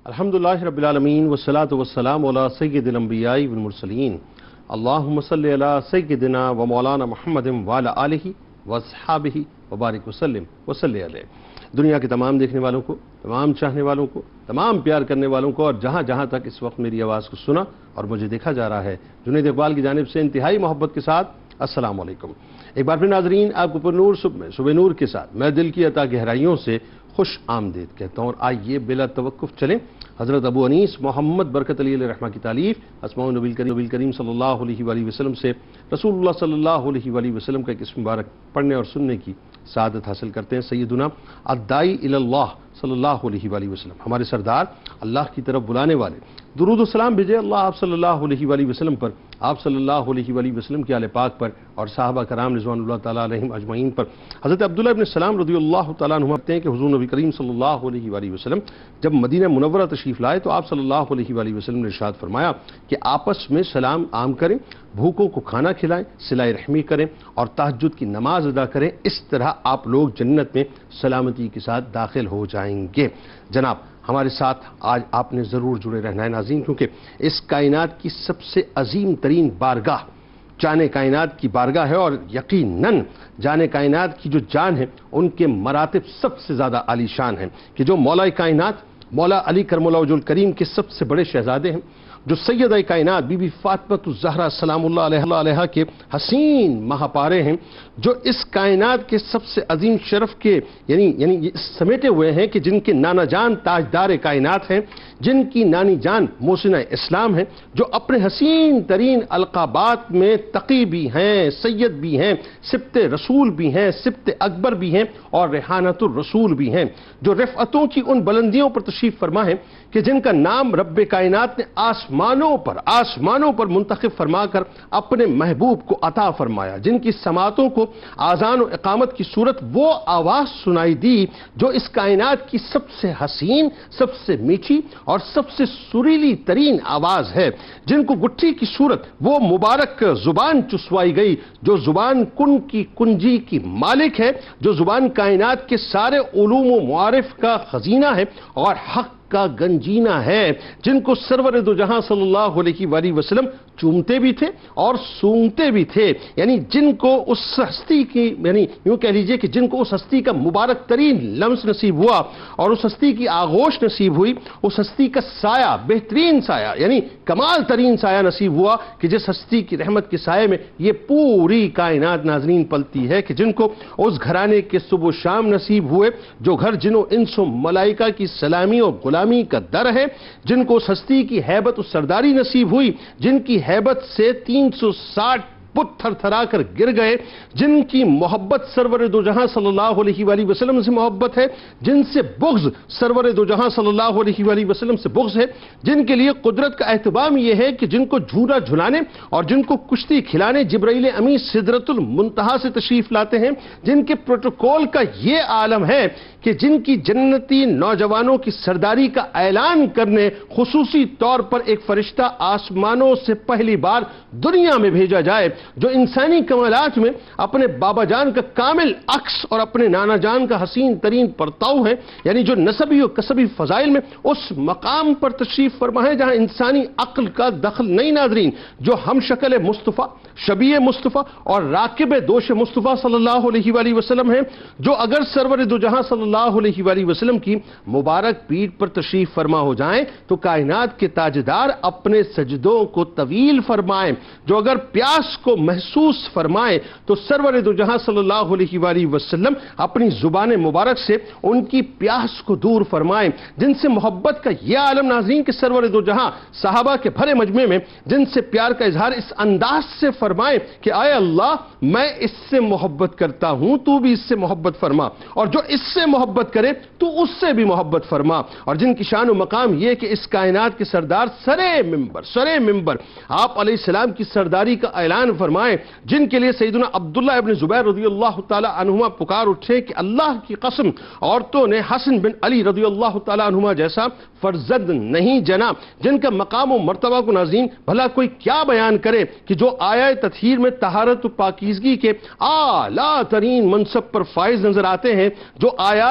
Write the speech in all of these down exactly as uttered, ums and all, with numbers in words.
الحمدللہ رب العالمین والصلاة والسلام علی سید الانبیاء والمرسلین اللہم صلی علی سیدنا و مولانا محمد وعلی آلہ واصحابہ وبارک وسلم وصلی علیہ۔ دنیا کے تمام دیکھنے والوں کو، تمام چاہنے والوں کو، تمام پیار کرنے والوں کو اور جہاں جہاں تک اس وقت میری آواز کو سنا اور مجھے دیکھا جا رہا ہے، جنید اقبال کی جانب سے انتہائی محبت کے ساتھ السلام علیکم۔ ایک بار پھر ناظرین، آپ کو پر نور صبح صبح نور کے ساتھ میں دل کی عطا گہرائیوں سے خوش آمدید کہتا ہوں، اور آئیے بلا توقف چلیں حضرت ابو انیس محمد برکت علی علیہ رحمہ کی تعلیف اسماء النبی کریم کریم صلی اللہ علیہ وآلہ وسلم سے رسول اللہ صلی اللہ علیہ وآلہ وسلم کا ایک اسم مبارک پڑھنے اور سننے کی سعادت حاصل کرتے ہیں۔ سیدنا الدائی الی اللہ صلی اللہ علیہ وآلہ وسلم، ہمارے سردار، اللہ کی طرف بلانے والے، درود و سلام بھیجے اللہ آپ صلی اللہ علیہ وآلہ وسلم پر، آپ صلی اللہ علیہ وآلہ وسلم کے آل پاک پر اور صحابہ کرام رضوان اللہ تعالیٰ علیہم اجمعین پر۔ حضرت عبداللہ ابن السلام رضی اللہ تعالیٰ عنہ کہتے ہیں کہ حضور نبی کریم صلی اللہ علیہ وآلہ وسلم جب مدینہ منورہ تشریف لائے تو آپ صلی اللہ علیہ وآلہ وسلم نے ارشاد فرمایا کہ آپس میں سلام عام کریں، بھوکوں کو کھانا کھلائیں، صلہ رحمی کریں اور تہجد کی نماز ادا کریں، اس طرح آپ لوگ جنت میں سلامتی کے ساتھ داخل ہو جائیں گے۔ جناب، ہمارے ساتھ آج آپ نے ضرور جڑے رہنا ہے ناظرین، کیونکہ اس کائنات کی سب سے عظیم ترین بارگاہ جان کائنات کی بارگاہ ہے، اور یقیناً جان کائنات کی جو جان ہے ان کے مراتب سب سے زیادہ عالی شان ہیں، کہ جو مولا کائنات مولا علی کرم اللہ وجہ الکریم کے سب سے بڑے شہزادے ہیں، جو سیدہ کائنات بی بی فاطمہ الزہرا سلام اللہ علیہ علیہ کے حسین مہاپارے ہیں، جو اس کائنات کے سب سے عظیم شرف کے یعنی یعنی سمیٹے ہوئے ہیں، کہ جن کے نانا جان تاجدار کائنات ہیں، جن کی نانی جان محسنہ اسلام ہیں، جو اپنے حسین ترین القابات میں تقی بھی ہیں، سید بھی ہیں، سبط رسول بھی ہیں، سبط اکبر بھی ہیں اور ریحانۃ الرسول بھی ہیں، جو رفعتوں کی ان بلندیوں پر تشریف فرما ہیں کہ جن کا نام رب کائنات نے آسمانوں پر آسمانوں پر منتخب فرما کر اپنے محبوب کو عطا فرمایا، جن کی سماعتوں کو آذان و اقامت کی صورت وہ آواز سنائی دی جو اس کائنات کی سب سے حسین، سب سے میٹھی اور سب سے سریلی ترین آواز ہے، جن کو گٹھی کی صورت وہ مبارک زبان چسوائی گئی جو زبان کن کی کنجی کی مالک ہے، جو زبان کائنات کے سارے علوم و معارف کا خزینہ ہے اور حق کا گنجینہ ہے، جن کو سرور دو جہاں صلی اللہ علیہ وآلہ وسلم چومتے بھی تھے اور سونگتے بھی تھے، یعنی جن کو اس ہستی کی یعنی یوں کہہ لیجئے کہ جن کو اس ہستی کا مبارک ترین لمس نصیب ہوا اور اس ہستی کی آغوش نصیب ہوئی، اس ہستی کا سایہ، بہترین سایہ یعنی کمال ترین سایہ نصیب ہوا، کہ جس ہستی کی رحمت کے سائے میں یہ پوری کائنات ناظرین پلتی ہے، کہ جن کو اس گھرانے کے صبح و شام نصیب ہوئے جو گھر جن و انس و ملائکہ کی سلامی اور غلامی کا در ہے، جن کو اس ہستی کی ہیبت و سرداری نصیب ہوئی، جن کی ہیبت سے تین سو ساٹھ بت تھر تھرا کر گر گئے، جن کی محبت سرور دو جہاں صلی اللہ علیہ وآلہ وسلم سے محبت ہے، جن سے بغض سرور دو جہاں صلی اللہ علیہ وآلہ وسلم سے بغض ہے، جن کے لیے قدرت کا اہتمام یہ ہے کہ جن کو جھولا جھلانے اور جن کو کشتی کھلانے جبرائیل امین سدرۃ المنتہا سے تشریف لاتے ہیں، جن کے پروٹوکول کا یہ عالم ہے کہ جن کی جنتی نوجوانوں کی سرداری کا اعلان کرنے خصوصی طور پر ایک فرشتہ آسمانوں سے پہلی بار دنیا میں بھیجا جائے، جو انسانی کمالات میں اپنے بابا جان کا کامل عکس اور اپنے نانا جان کا حسین ترین پرتاؤ ہے، یعنی جو نسبی و کسبی فضائل میں اس مقام پر تشریف فرما ہے جہاں انسانی عقل کا دخل نہیں ناظرین، جو ہم شکل مصطفیٰ، شبیہ مصطفیٰ اور راکب دوش مصطفیٰ صلی اللہ علیہ وآلہ وسلم ہیں، جو اگر سرور دو جہاں صلی اللہ علیہ وآلہ وسلم کی مبارک پیٹھ پر تشریف فرما ہو جائیں تو کائنات کے تاجدار اپنے سجدوں کو طویل فرمائیں، جو اگر پیاس کو محسوس فرمائے تو سرور دو جہاں صلی اللہ علیہ وآلہ وسلم اپنی زبان مبارک سے ان کی پیاس کو دور فرمائیں، جن سے محبت کا یہ عالم ناظرین کہ سرور دو جہاں صحابہ کے بھرے مجمع میں جن سے پیار کا اظہار اس انداز سے فرمائیں کہ آئے اللہ میں اس سے محبت کرتا ہوں، تو بھی اس سے محبت فرما، اور جو اس سے محبت کرے تو اس سے بھی محبت فرما، اور جن کی شان و مقام یہ کہ اس کائنات کے سردار سرے ممبر سرے ممبر آپ علیہ السلام کی سرداری کا اعلان فرمائیں، جن کے لیے سیدنا عبداللہ ابن زبیر رضی اللہ تعالی عنہما پکار اٹھے کہ اللہ کی قسم عورتوں نے حسن بن علی رضی اللہ تعالی عنہما جیسا فرزند نہیں جنا، جن کا مقام و مرتبہ کو ناظرین بھلا کوئی کیا بیان کرے، کہ جو آیہ تطہیر میں طہارت و پاکیزگی کے اعلیٰ ترین منصب پر فائز نظر آتے ہیں، جو آیات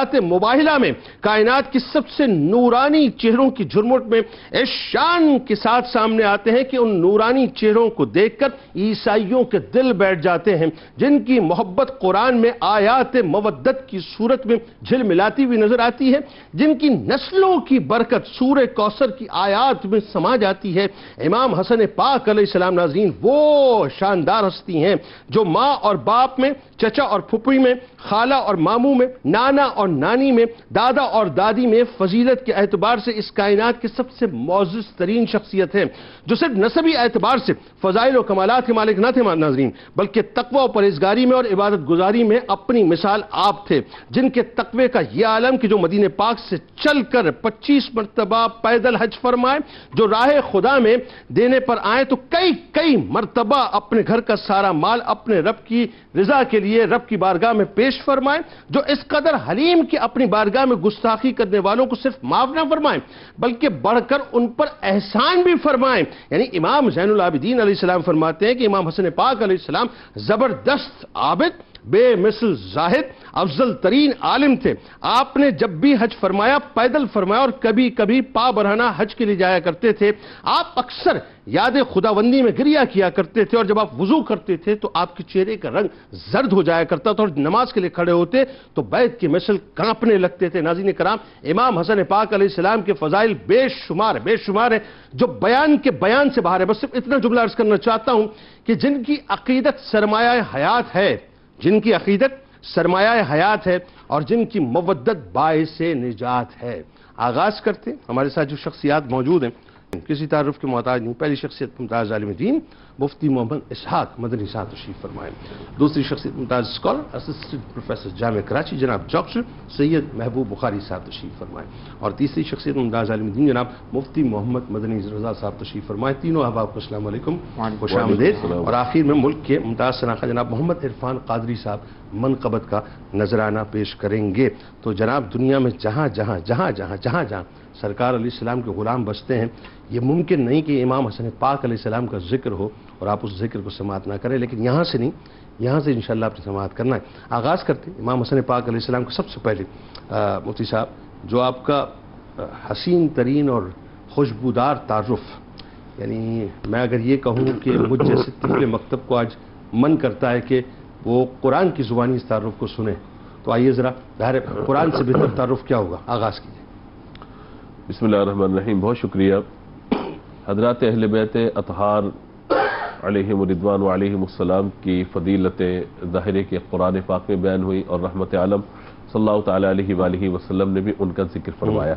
حالات مباہلہ میں کائنات کی سب سے نورانی چہروں کی جھرمٹ میں اس شان کے ساتھ سامنے آتے ہیں کہ ان نورانی چہروں کو دیکھ کر عیسائیوں کے دل بیٹھ جاتے ہیں، جن کی محبت قرآن میں آیات مودت کی صورت میں جھل ملاتی ہوئی نظر آتی ہے، جن کی نسلوں کی برکت سورہ کوثر کی آیات میں سما جاتی ہے۔ امام حسن پاک علیہ السلام ناظرین وہ شاندار ہستی ہیں جو ماں اور باپ میں، چچا اور پھپھی میں، خالہ اور ماموں میں، نانا اور نانی میں، دادا اور دادی میں فضیلت کے اعتبار سے اس کائنات کے سب سے معزز ترین شخصیت ہے، جو صرف نسبی اعتبار سے فضائل و کمالات کے مالک نہ تھے ناظرین، بلکہ تقوی و پرہیزگاری میں اور عبادت گزاری میں اپنی مثال آپ تھے، جن کے تقوی کا یہ عالم کہ جو مدینہ پاک سے چل کر پچیس مرتبہ پیدل حج فرمائے، جو راہ خدا میں دینے پر آئے تو کئی کئی مرتبہ اپنے گھر کا سارا مال اپنے رب کی رضا کے لیے رب کی بارگاہ میں پیش فرمائے، جو اس قدر حلیم کہ اپنی بارگاہ میں گستاخی کرنے والوں کو صرف معاف نہ فرمائیں بلکہ بڑھ کر ان پر احسان بھی فرمائیں۔ یعنی امام زین العابدین علیہ السلام فرماتے ہیں کہ امام حسن پاک علیہ السلام زبردست عابد، بے مثل زاہد، افضل ترین عالم تھے۔ آپ نے جب بھی حج فرمایا پیدل فرمایا اور کبھی کبھی پا برہنہ حج کے لیے جایا کرتے تھے۔ آپ اکثر یاد خداوندی میں گریہ کیا کرتے تھے، اور جب آپ وضو کرتے تھے تو آپ کے چہرے کا رنگ زرد ہو جایا کرتا تھا، اور نماز کے لیے کھڑے ہوتے تو بیت کی مثل کانپنے لگتے تھے۔ ناظرین کرام، امام حسن پاک علیہ السلام کے فضائل بے شمار بے شمار ہیں جو بیان کے بیان سے باہر ہے۔ بس صرف اتنا جملہ عرض کرنا چاہتا ہوں کہ جن کی عقیدت سرمایہ حیات ہے، جن کی عقیدت سرمایہ حیات ہے اور جن کی مودت باعث نجات ہے۔ آغاز کرتے ہمارے ساتھ جو شخصیات موجود ہیں کسی تعارف کے محتاج نہیں۔ پہلی شخصیت ممتاز عالم دین مفتی محمد اسحاق مدنی صاحب تشریف فرمائیں۔ دوسری شخصیت ممتاز scholar assistant professor Jamia Karachi جناب ڈاکٹر سید محبوب بخاری صاحب تشریف فرمائیں، اور تیسری شخصیت ممتاز عالم دین جناب مفتی محمد مدنی رضا صاحب تشریف فرمائیں۔ تینوں احباب کو السلام علیکم، خوش آمدید۔ اور آخر میں ملک کے ممتاز شناخت جناب محمد عرفان قادری صاحب منقبت کا نذرانہ پیش کریں گے۔ تو جناب دنیا میں جہاں جہاں جہاں جہاں جہاں جہاں سرکار علیہ السلام کے غلام بستے ہیں، یہ ممکن نہیں کہ امام حسن پاک علیہ السلام کا ذکر ہو اور آپ اس ذکر کو سماعت نہ کریں، لیکن یہاں سے نہیں، یہاں سے انشاءاللہ آپ نے سماعت کرنا ہے۔ آغاز کرتے ہیں امام حسن پاک علیہ السلام کو سب سے پہلے مفتی صاحب جو آپ کا حسین ترین اور خوشبودار تعارف، یعنی میں اگر یہ کہوں کہ مجھ جیسے طفل مکتب کو آج من کرتا ہے کہ وہ قرآن کی زبانی اس تعارف کو سنیں، تو آئیے ذرا ظاہر قرآن سے بہتر تعارف کیا ہوگا، آغاز کیجیے۔ بسم اللہ الرحمن الرحیم۔ بہت شکریہ حضرات اہل بیت اطہار علیہم الرضوان و علیہم السلام کی فضیلتیں ظاہر ہے کہ قرآن پاک میں بیان ہوئی، اور رحمت عالم صلی اللہ تعالیٰ علیہ وآلہ وسلم نے بھی ان کا ذکر فرمایا۔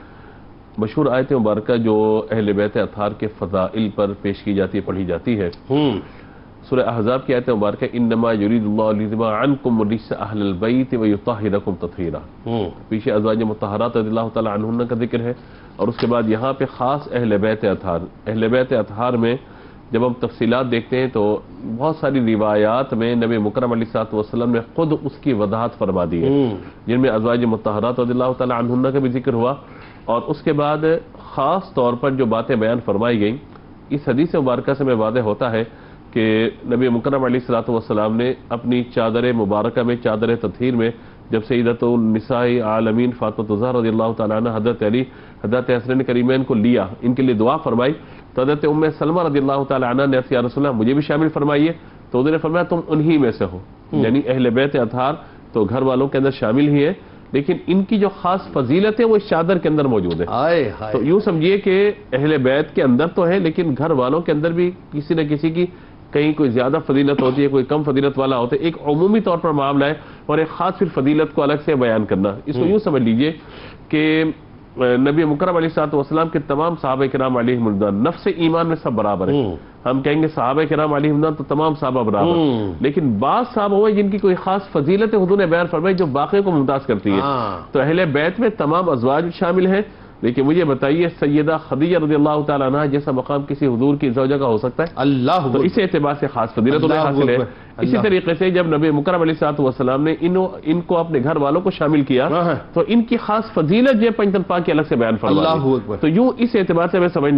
مشہور آیت مبارکہ جو اہل بیت اطہار کے فضائل پر پیش کی جاتی ہے، پڑھی جاتی ہے، سورہ احزاب کی آیت مبارکہ انما یرید اللہ لیذہب عنکم الرجس اہل البیت ویطہرکم تطہیرا۔ پیچھے ازواج مطہرات رضی اللہ تعالی عنہن کا ذکر ہے، اور اس کے بعد یہاں پہ خاص اہل بیت اطہار۔ اہل بیت اطہار میں جب ہم تفصیلات دیکھتے ہیں تو بہت ساری روایات میں نبی مکرم علیہ الصلوۃ والسلام نے خود اس کی وضاحت فرما دی ہے، جن میں ازواج مطہرات رضی اللہ تعالی عنہن کا بھی ذکر ہوا، اور اس کے بعد خاص طور پر جو باتیں بیان فرمائی گئیں، اس حدیث مبارکہ سے میں واضح ہوتا ہے کہ نبی مکرم علیہ الصلوۃ والسلام نے اپنی چادر مبارکہ میں، چادر تطہیر میں، جب سیدۃ النساء عالمین فاطمہ الزہرا رضی اللہ تعالیٰ عنہ حضرت علی حضرت حسنین کریمین کو لیا، ان کے لیے دعا فرمائی، تو حضرت ام سلمہ رضی اللہ تعالیٰ عنہ نے یا رسول اللہ مجھے بھی شامل فرمائیے، تو انہوں نے فرمایا تم انہی میں سے ہو، یعنی اہل بیت اطہار تو گھر والوں کے اندر شامل ہی ہے، لیکن ان کی جو خاص فضیلت ہے وہ اس چادر کے اندر موجود ہے۔ تو یوں سمجھیے کہ اہل بیت کے اندر تو ہے، لیکن گھر والوں کے اندر بھی کسی نہ کسی کی کہیں کوئی زیادہ فضیلت ہوتی ہے، کوئی کم فضیلت والا ہوتا ہے، ایک عمومی طور پر معاملہ ہے، اور ایک خاص پھر فضیلت کو الگ سے بیان کرنا۔ اس کو یوں سمجھ لیجئے کہ نبی مکرم علیہ الصلوۃ والسلام کے تمام صحابہ کرام علیہم الرضوان نفس ایمان میں سب برابر ہیں۔ ہم کہیں گے صحابہ کرام علیہم الرضوان تو تمام صحابہ برابر، لیکن بعض صحابہ ہوئے جن کی کوئی خاص فضیلت حضور نے بیان فرمائی جو باقیوں کو ممتاز کرتی ہے۔ تو اہل بیت میں تمام ازواج شامل ہیں، لیکن مجھے بتائیے سیدہ خدیجہ رضی اللہ تعالیٰ عنہ جیسا مقام کسی حضور کی زوجہ کا ہو سکتا ہے؟ اللہ، تو اس اعتبار سے خاص فضیلت انہیں حاصل ہے۔ اسی طریقے سے جب نبی مکرم علیہ الصلوۃ والسلام نے ان کو اپنے گھر والوں کو شامل کیا تو ان کی خاص فضیلت جو پنجتن پاک کی الگ سے بیان فرمائی۔ تو یوں اس اعتبار سے ہمیں سمجھنا ہے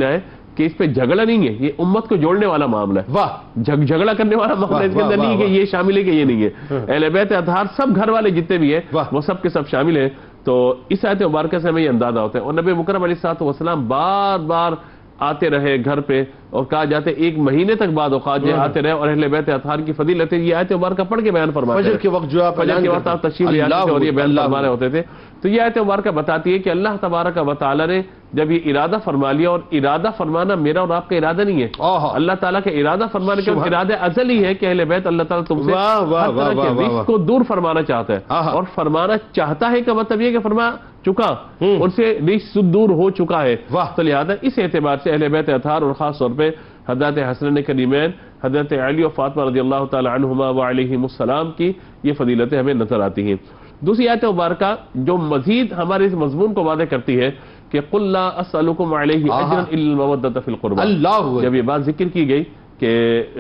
کہ اس پہ جھگڑا نہیں ہے، یہ امت کو جوڑنے والا معاملہ ہے، واہ جھگ جھگڑا کرنے والا معاملہ اس کے اندر نہیں ہے کہ یہ شامل ہے کہ یہ نہیں ہے. اہل بیت اطہار سب گھر والے جتنے بھی ہیں وہ سب کے سب شامل ہیں. تو اس آیت مبارکہ سے ہمیں یہ اندازہ ہوتا ہے. اور نبی مکرم علیہ الصلوۃ والسلام بار بار آتے رہے گھر پہ، اور کہا جاتے ایک مہینے تک بعد اوقات جو آتے رہے، اور اہل بیت اطہار کی فضیلت یہ آیت مبارکہ پڑھ کے بیان فرماتے ہیں. فجر کے وقت جو آپ فجر کے وقت آپ تشریف لے آتے تھے اور یہ بیان فرما رہے ہوتے تھے. تو یہ آیت مبارکہ بتاتی ہے کہ اللہ تبارک و تعالی نے جب یہ ارادہ فرما لیا، اور ارادہ فرمانا میرا اور آپ کا ارادہ نہیں ہے، اللہ تعالیٰ کا ارادہ فرمانے کا ارادہ ازلی ہے کہ اہل بیت اللہ تعالیٰ تم سے ہر طرح کے رزق کو دور فرمانا چاہتا ہے. اور فرمانا چاہتا ہے کا مطلب یہ کہ فرما چکا، ان سے رزق دور ہو چکا ہے. تو لہذا اس اعتبار سے اہل بیت اطہار اور خاص طور پہ حضرت حسنین کریمین، حضرت علی و فاطمہ رضی اللہ تعالی عنہما وعلیہم السلام کی یہ فضیلتیں ہمیں نظر آتی ہیں. دوسری آیت مبارکہ جو مزید ہمارے اس مضمون کو واضح کرتی ہے کہ قل لا اسألکم علیہ اجرا الا المودۃ فی القربى. جب یہ بات ذکر کی گئی کہ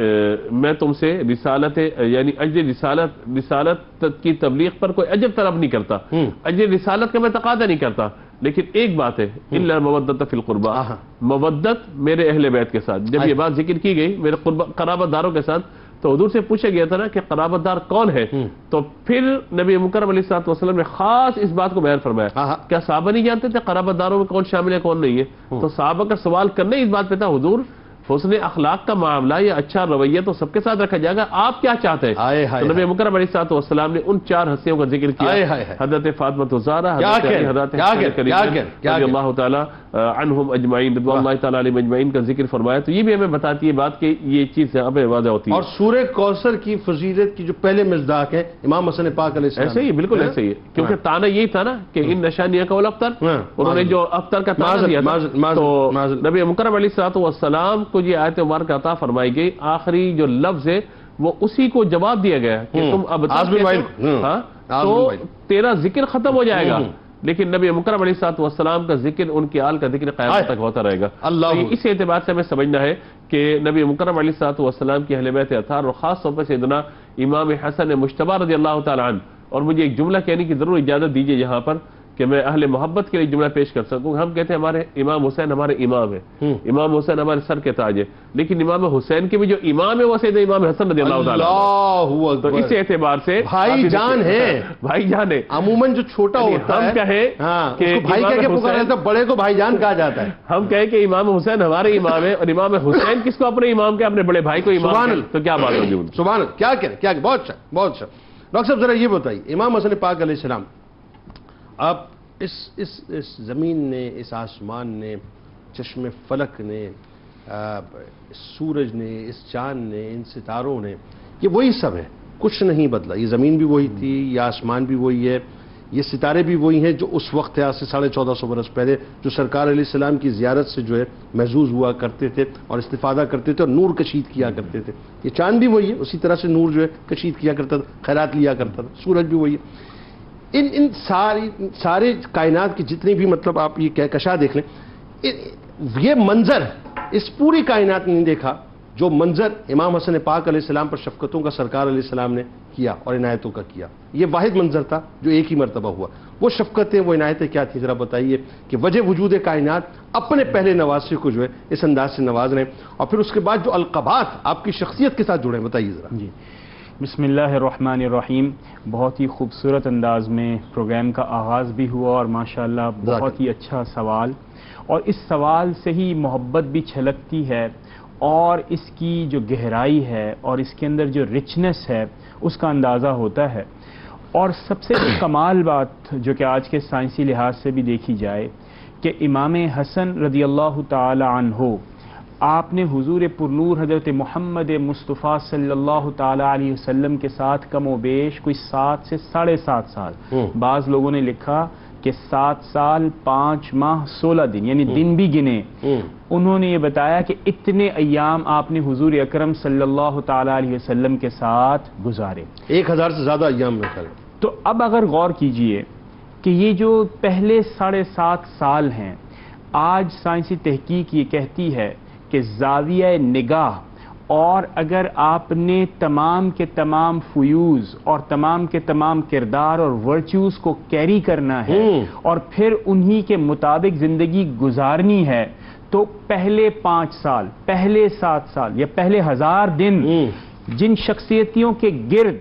میں تم سے رسالت یعنی اجر رسالت رسالت کی تبلیغ پر کوئی اجر طلب نہیں کرتا، اجر رسالت کا میں تقاضا نہیں کرتا، لیکن ایک بات ہے الا المودۃ فی القربى، مودت میرے اہل بیت کے ساتھ. جب یہ بات ذکر کی گئی میرے قرابت داروں کے ساتھ، تو حضور سے پوچھا گیا تھا نا کہ قرابت دار کون ہے، تو پھر نبی مکرم علیہ الصلوۃ والسلام نے خاص اس بات کو بیان فرمایا. کیا صحابہ نہیں جانتے تھے قرابت داروں میں کون شامل ہے کون نہیں ہے؟ تو صحابہ کا سوال کرنے اس بات پہ تھا حضور حسن اخلاق کا معاملہ یا اچھا رویہ تو سب کے ساتھ رکھا جائے گا، آپ کیا چاہتے ہیں؟ تو نبی مکرم علیہ الصلوۃ والسلام نے ان چار ہستیوں کا ذکر کیا، حضرت فاطمہ الزہرا، حضرت علی، حضرت حسن رضی اللہ تعالی عنہم اجمعین رضوان اللہ تعالی علیہم اجمعین کا ذکر فرمایا. تو یہ بھی ہمیں بتاتی ہے بات کہ یہ چیز یہاں پہ واضح ہوتی ہے. اور سورہ کوثر کی فضیلت کی جو پہلے مصداق ہے امام حسن پاک علیہ السلام، ایسے ہی بالکل ایسے ہی، کیونکہ تانا یہی تھا نا کہ ان نشانیہ کا ابتر، انہوں نے جو ابتر کا تانا دیا تھا. تو نبی مکرم علیہ الصلوۃ والسلام کو یہ آیت مبارکہ عطا فرمائی گئی، آخری جو لفظ ہے وہ اسی کو جواب دیا گیا کہ تم اب تو تیرا ذکر ختم ہو جائے گا، لیکن نبی مکرم علیہ الصلوۃ والسلام کا ذکر ان کی آل کا ذکر قیامت تک ہوتا رہے گا. اس اعتبار سے ہمیں سمجھنا ہے کہ نبی مکرم علیہ الصلوۃ والسلام کی اہل بیت اطہار اور خاص طور پر سیدنا امام حسن مجتبی رضی اللہ تعالی عنہ. اور مجھے ایک جملہ کہنے کی ضرور اجازت دیجیے یہاں پر کہ میں اہل محبت کے لیے جملہ پیش کر سکوں. ہم کہتے ہیں ہمارے امام حسین ہمارے امام ہے، امام حسین ہمارے سر کے تاج ہے، لیکن امام حسین کے بھی جو امام ہے وہ سیدنا امام حسن رضی اللہ تعالی عنہ. تو اس اعتبار سے بھائی جان ہے، بھائی جان ہے. عموماً جو چھوٹا ہوتا ہے ہم کہیں کہ بھائی کہہ کے پکارا جاتا ہے، بڑے کو بھائی جان کہا جاتا ہے. ہم کہیں کہ امام حسین ہمارے امام ہے، اور امام حسین کس کو اپنے امام کے اپنے بڑے بھائی کو امام، تو کیا بات ہوگی؟ سبحان اللہ، کیا کریں کیا، بہت اچھا بہت اچھا. ڈاکٹر صاحب ذرا یہ بتائیے، امام حسن پاک علیہ السلام، آپ اس اس اس زمین نے، اس آسمان نے، چشم فلک نے، سورج نے، اس چاند نے، ان ستاروں نے، یہ وہی سب ہے، کچھ نہیں بدلا. یہ زمین بھی وہی تھی، یہ آسمان بھی وہی ہے، یہ ستارے بھی وہی ہیں جو اس وقت آج سے ساڑھے چودہ سو برس پہلے جو سرکار علیہ السلام کی زیارت سے جو ہے محظوظ ہوا کرتے تھے اور استفادہ کرتے تھے اور نور کشید کیا کرتے تھے. یہ چاند بھی وہی ہے، اسی طرح سے نور جو ہے کشید کیا کرتا تھا، خیرات لیا کرتا تھا. سورج بھی وہی ہے. ان ان ساری سارے کائنات کی جتنی بھی مطلب آپ یہ کہکشاں دیکھ لیں، یہ منظر اس پوری کائنات نے نہیں دیکھا جو منظر امام حسن پاک علیہ السلام پر شفقتوں کا سرکار علیہ السلام نے کیا اور عنایتوں کا کیا. یہ واحد منظر تھا جو ایک ہی مرتبہ ہوا. وہ شفقتیں، وہ عنایتیں کیا تھیں ذرا بتائیے کہ وجہ وجود کائنات اپنے پہلے نوازے کو جو ہے اس انداز سے نواز رہے ہیں، اور پھر اس کے بعد جو القابات آپ کی شخصیت کے ساتھ جڑے ہیں، بتائیے ذرا. جی بسم اللہ الرحمن الرحیم. بہت ہی خوبصورت انداز میں پروگرام کا آغاز بھی ہوا، اور ماشاءاللہ بہت ہی اچھا سوال، اور اس سوال سے ہی محبت بھی چھلکتی ہے، اور اس کی جو گہرائی ہے اور اس کے اندر جو رچنس ہے اس کا اندازہ ہوتا ہے. اور سب سے کمال بات جو کہ آج کے سائنسی لحاظ سے بھی دیکھی جائے کہ امام حسن رضی اللہ تعالی عنہ، آپ نے حضور پرنور حضرت محمد مصطفیٰ صلی اللہ تعالی علیہ وسلم کے ساتھ کم و بیش کوئی سات سے ساڑھے سات سال، بعض لوگوں نے لکھا کہ سات سال پانچ ماہ سولہ دن، یعنی دن بھی گنے. انہوں نے یہ بتایا کہ اتنے ایام آپ نے حضور اکرم صلی اللہ تعالی علیہ وسلم کے ساتھ گزارے، ایک ہزار سے زیادہ ایام میں کریں. تو اب اگر غور کیجئے کہ یہ جو پہلے ساڑھے سات سال ہیں، آج سائنسی تحقیق یہ کہتی ہے کہ زاویہ نگاہ، اور اگر آپ نے تمام کے تمام فیوز اور تمام کے تمام کردار اور ورچوز کو کیری کرنا ہے اور پھر انہی کے مطابق زندگی گزارنی ہے، تو پہلے پانچ سال، پہلے سات سال یا پہلے ہزار دن جن شخصیتوں کے گرد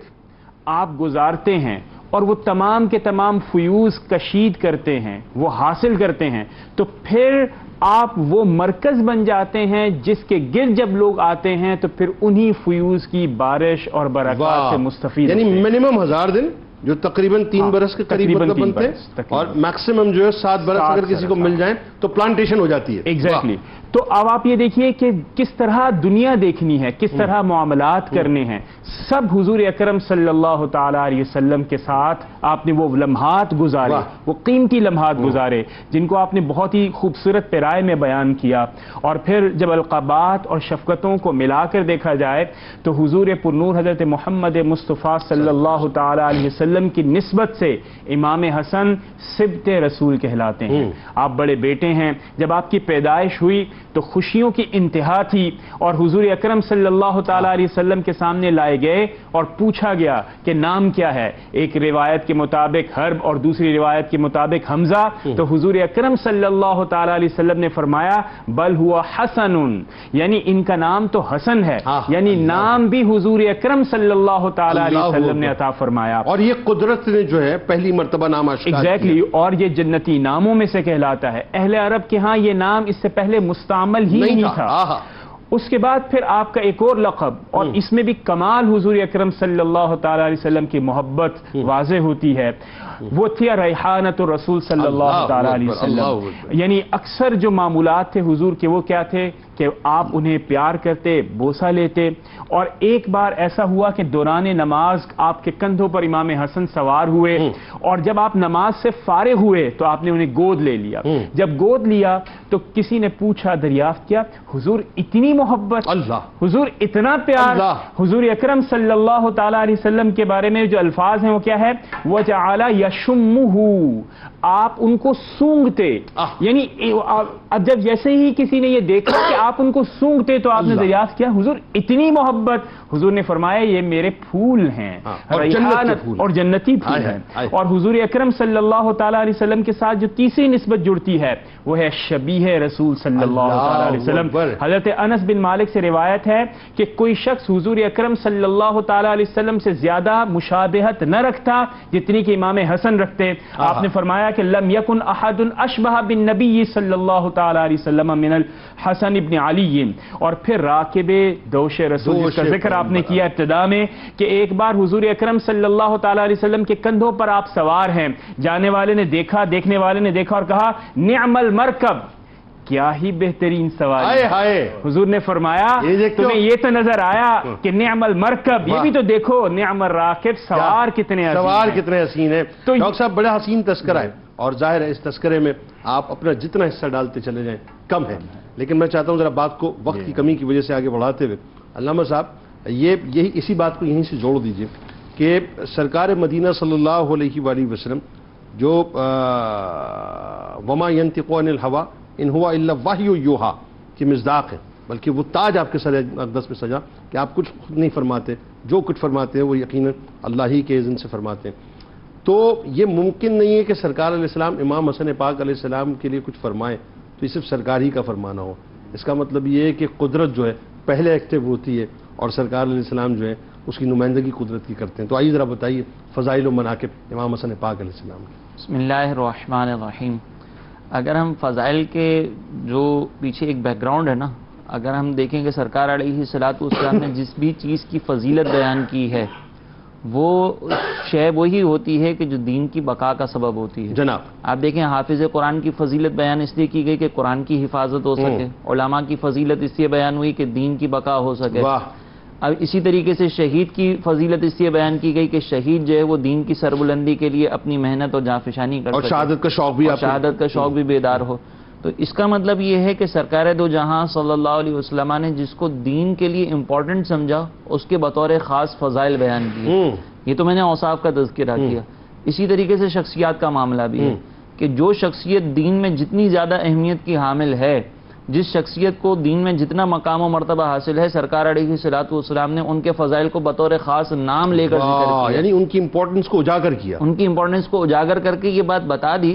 آپ گزارتے ہیں اور وہ تمام کے تمام فیوز کشید کرتے ہیں، وہ حاصل کرتے ہیں، تو پھر آپ وہ مرکز بن جاتے ہیں جس کے گرد جب لوگ آتے ہیں تو پھر انہی فیوز کی بارش اور برکات سے مستفید یعنی ہوتے ہیں۔ منیمم ہزار دن جو تقریباً تین برس کے قریب مطلب بنتے ہیں، اور میکسیمم جو ہے سات برس اگر کسی کو مل جائیں تو پلانٹیشن ہو جاتی ہے۔ ایگزیکٹلی۔ تو اب آپ یہ دیکھیے کہ کس طرح دنیا دیکھنی ہے، کس طرح معاملات کرنے ہیں، سب حضور اکرم صلی اللہ تعالی علیہ وسلم کے ساتھ آپ نے وہ لمحات گزارے، وہ قیمتی لمحات گزارے جن کو آپ نے بہت ہی خوبصورت پیرائے میں بیان کیا۔ اور پھر جب القابات اور شفقتوں کو ملا کر دیکھا جائے تو حضور پرنور حضرت محمد مصطفیٰ صلی اللہ تعالی علیہ وسلم کی نسبت سے امام حسن سبط رسول کہلاتے ہیں، آپ بڑے بیٹے ہیں۔ جب آپ کی پیدائش ہوئی تو خوشیوں کی انتہا تھی، اور حضور اکرم صلی اللہ تعالی علیہ وسلم کے سامنے لائے گئے اور پوچھا گیا کہ نام کیا ہے۔ ایک روایت کے مطابق حرب اور دوسری روایت کے مطابق حمزہ، تو حضور اکرم صلی اللہ تعالی علیہ وسلم نے فرمایا بل ہوا حسن، یعنی ان کا نام تو حسن ہے، یعنی نام بھی حضور اکرم صلی اللہ تعالی علیہ وسلم نے عطا فرمایا، اور یہ قدرت نے جو ہے پہلی مرتبہ نام اشکار کیا۔ ایگزیکٹلی، اور یہ جنتی ناموں میں سے کہلاتا ہے۔ اہل عرب کے ہاں یہ نام اس سے پہلے مستعمل ہی نہیں تھا۔ اس کے بعد پھر آپ کا ایک اور لقب، اور اس میں بھی کمال حضور اکرم صلی اللہ تعالی علیہ وسلم کی محبت واضح ہوتی ہے، وہ تھی ریحانۃ الرسول صلی اللہ تعالی علیہ وسلم۔ یعنی اکثر جو معمولات تھے حضور کے وہ کیا تھے کہ آپ انہیں پیار کرتے، بوسہ لیتے، اور ایک بار ایسا ہوا کہ دوران نماز آپ کے کندھوں پر امام حسن سوار ہوئے، اور جب آپ نماز سے فارغ ہوئے تو آپ نے انہیں گود لے لیا۔ جب گود لیا تو کسی نے پوچھا، دریافت کیا، حضور اتنی محبت، اللہ، حضور اتنا پیار، اللہ۔ حضور اکرم صلی اللہ تعالی علیہ وسلم کے بارے میں جو الفاظ ہیں وہ کیا ہے، وَجَعَلَ يَشُمُّهُ، آپ ان کو سونگتے، یعنی اب جب جیسے ہی کسی نے یہ دیکھا کہ آپ ان کو سونگتے تو آپ نے دریافت کیا حضور اتنی محبت، حضور نے فرمایا یہ میرے پھول ہیں، اور جنتی پھول ہیں۔ اور حضور اکرم صلی اللہ تعالی علیہ وسلم کے ساتھ جو تیسری نسبت جڑتی ہے وہ ہے شبیہ رسول صلی اللہ تعالی علیہ وسلم۔ حضرت انس بن مالک سے روایت ہے کہ کوئی شخص حضور اکرم صلی اللہ تعالی علیہ وسلم سے زیادہ مشابہت نہ رکھتا جتنی کہ امام حسن رکھتے۔ آپ نے فرمایا کہ لم یکن احد اشبہ بالنبی صلی اللہ تعالی علیہ وسلم من الحسن ابن علی۔ اور پھر راکب دوش رسول جس کا ذکر آپ نے کیا ابتدا میں کہ ایک بار حضور اکرم صلی اللہ تعالی علیہ وسلم کے کندھوں پر آپ سوار ہیں، جانے والے نے دیکھا، دیکھنے والے نے دیکھا اور کہا نعم المرکب، کیا ہی بہترین سواری۔ حضور نے فرمایا تمہیں یہ تو نظر آیا کہ نعم المرکب، یہ بھی تو دیکھو نعم الراکب، سوار کتنے حسین سوار کتنے حسین ہیں۔ تو ڈاکٹر صاحب بڑا حسین تذکرہ ہے، اور ظاہر ہے اس تذکرے میں آپ اپنا جتنا حصہ ڈالتے چلے جائیں کم ہے، لیکن میں چاہتا ہوں ذرا بات کو وقت کی کمی کی وجہ سے آگے بڑھاتے ہوئے علامہ صاحب یہ یہی اسی بات کو یہیں سے جوڑ دیجئے کہ سرکار مدینہ صلی اللہ علیہ وآلہ وسلم جو وما ينطق عن الهوى ان هو الا وحی یوحى کی مصداق ہے، بلکہ وہ تاج آپ کے سر اقدس میں سجا کہ آپ کچھ خود نہیں فرماتے، جو کچھ فرماتے ہیں وہ یقیناً اللہ ہی کے اذن سے فرماتے ہیں۔ تو یہ ممکن نہیں ہے کہ سرکار علیہ السلام امام حسن پاک علیہ السلام کے لیے کچھ فرمائیں تو یہ صرف سرکار ہی کا فرمانا ہو۔ اس کا مطلب یہ ہے کہ قدرت جو ہے پہلے ایکٹیو ہوتی ہے اور سرکار علیہ السلام جو ہے اس کی نمائندگی قدرت کی کرتے ہیں۔ تو آئیے ذرا بتائیے فضائل و مناقب امام حسن پاک علیہ السلام کی۔ بسم اللہ الرحمن الرحیم۔ اگر ہم فضائل کے جو پیچھے ایک بیک گراؤنڈ ہے نا، اگر ہم دیکھیں کہ سرکار علیہ الصلوۃ والسلام نے جس بھی چیز کی فضیلت بیان کی ہے وہ شے وہی ہوتی ہے کہ جو دین کی بقا کا سبب ہوتی ہے۔ جناب آپ دیکھیں حافظ قرآن کی فضیلت بیان اس لیے کی گئی کہ قرآن کی حفاظت ہو سکے، علماء کی فضیلت اس لیے بیان ہوئی کہ دین کی بقا ہو سکے۔ اب اسی طریقے سے شہید کی فضیلت اس لیے بیان کی گئی کہ شہید جو ہے وہ دین کی سربلندی کے لیے اپنی محنت اور جانفشانی کر سکے، اور شہادت کا شوق بھی شہادت کا شوق بھی بیدار ہو۔ تو اس کا مطلب یہ ہے کہ سرکار دو جہاں صلی اللہ علیہ وسلم نے جس کو دین کے لیے امپورٹنٹ سمجھا اس کے بطور خاص فضائل بیان کیے۔ یہ تو میں نے اوصاف کا تذکرہ کیا۔ اسی طریقے سے شخصیات کا معاملہ بھی ہے کہ جو شخصیت دین میں جتنی زیادہ اہمیت کی حامل ہے، جس شخصیت کو دین میں جتنا مقام و مرتبہ حاصل ہے، سرکار علیہ الصلوۃ والسلام نے ان کے فضائل کو بطور خاص نام لے کر ذکر کیا، یعنی ان کی امپورٹنس کو اجاگر کیا، ان کی امپورٹنس کو اجاگر کر کے یہ بات بتا دی کہ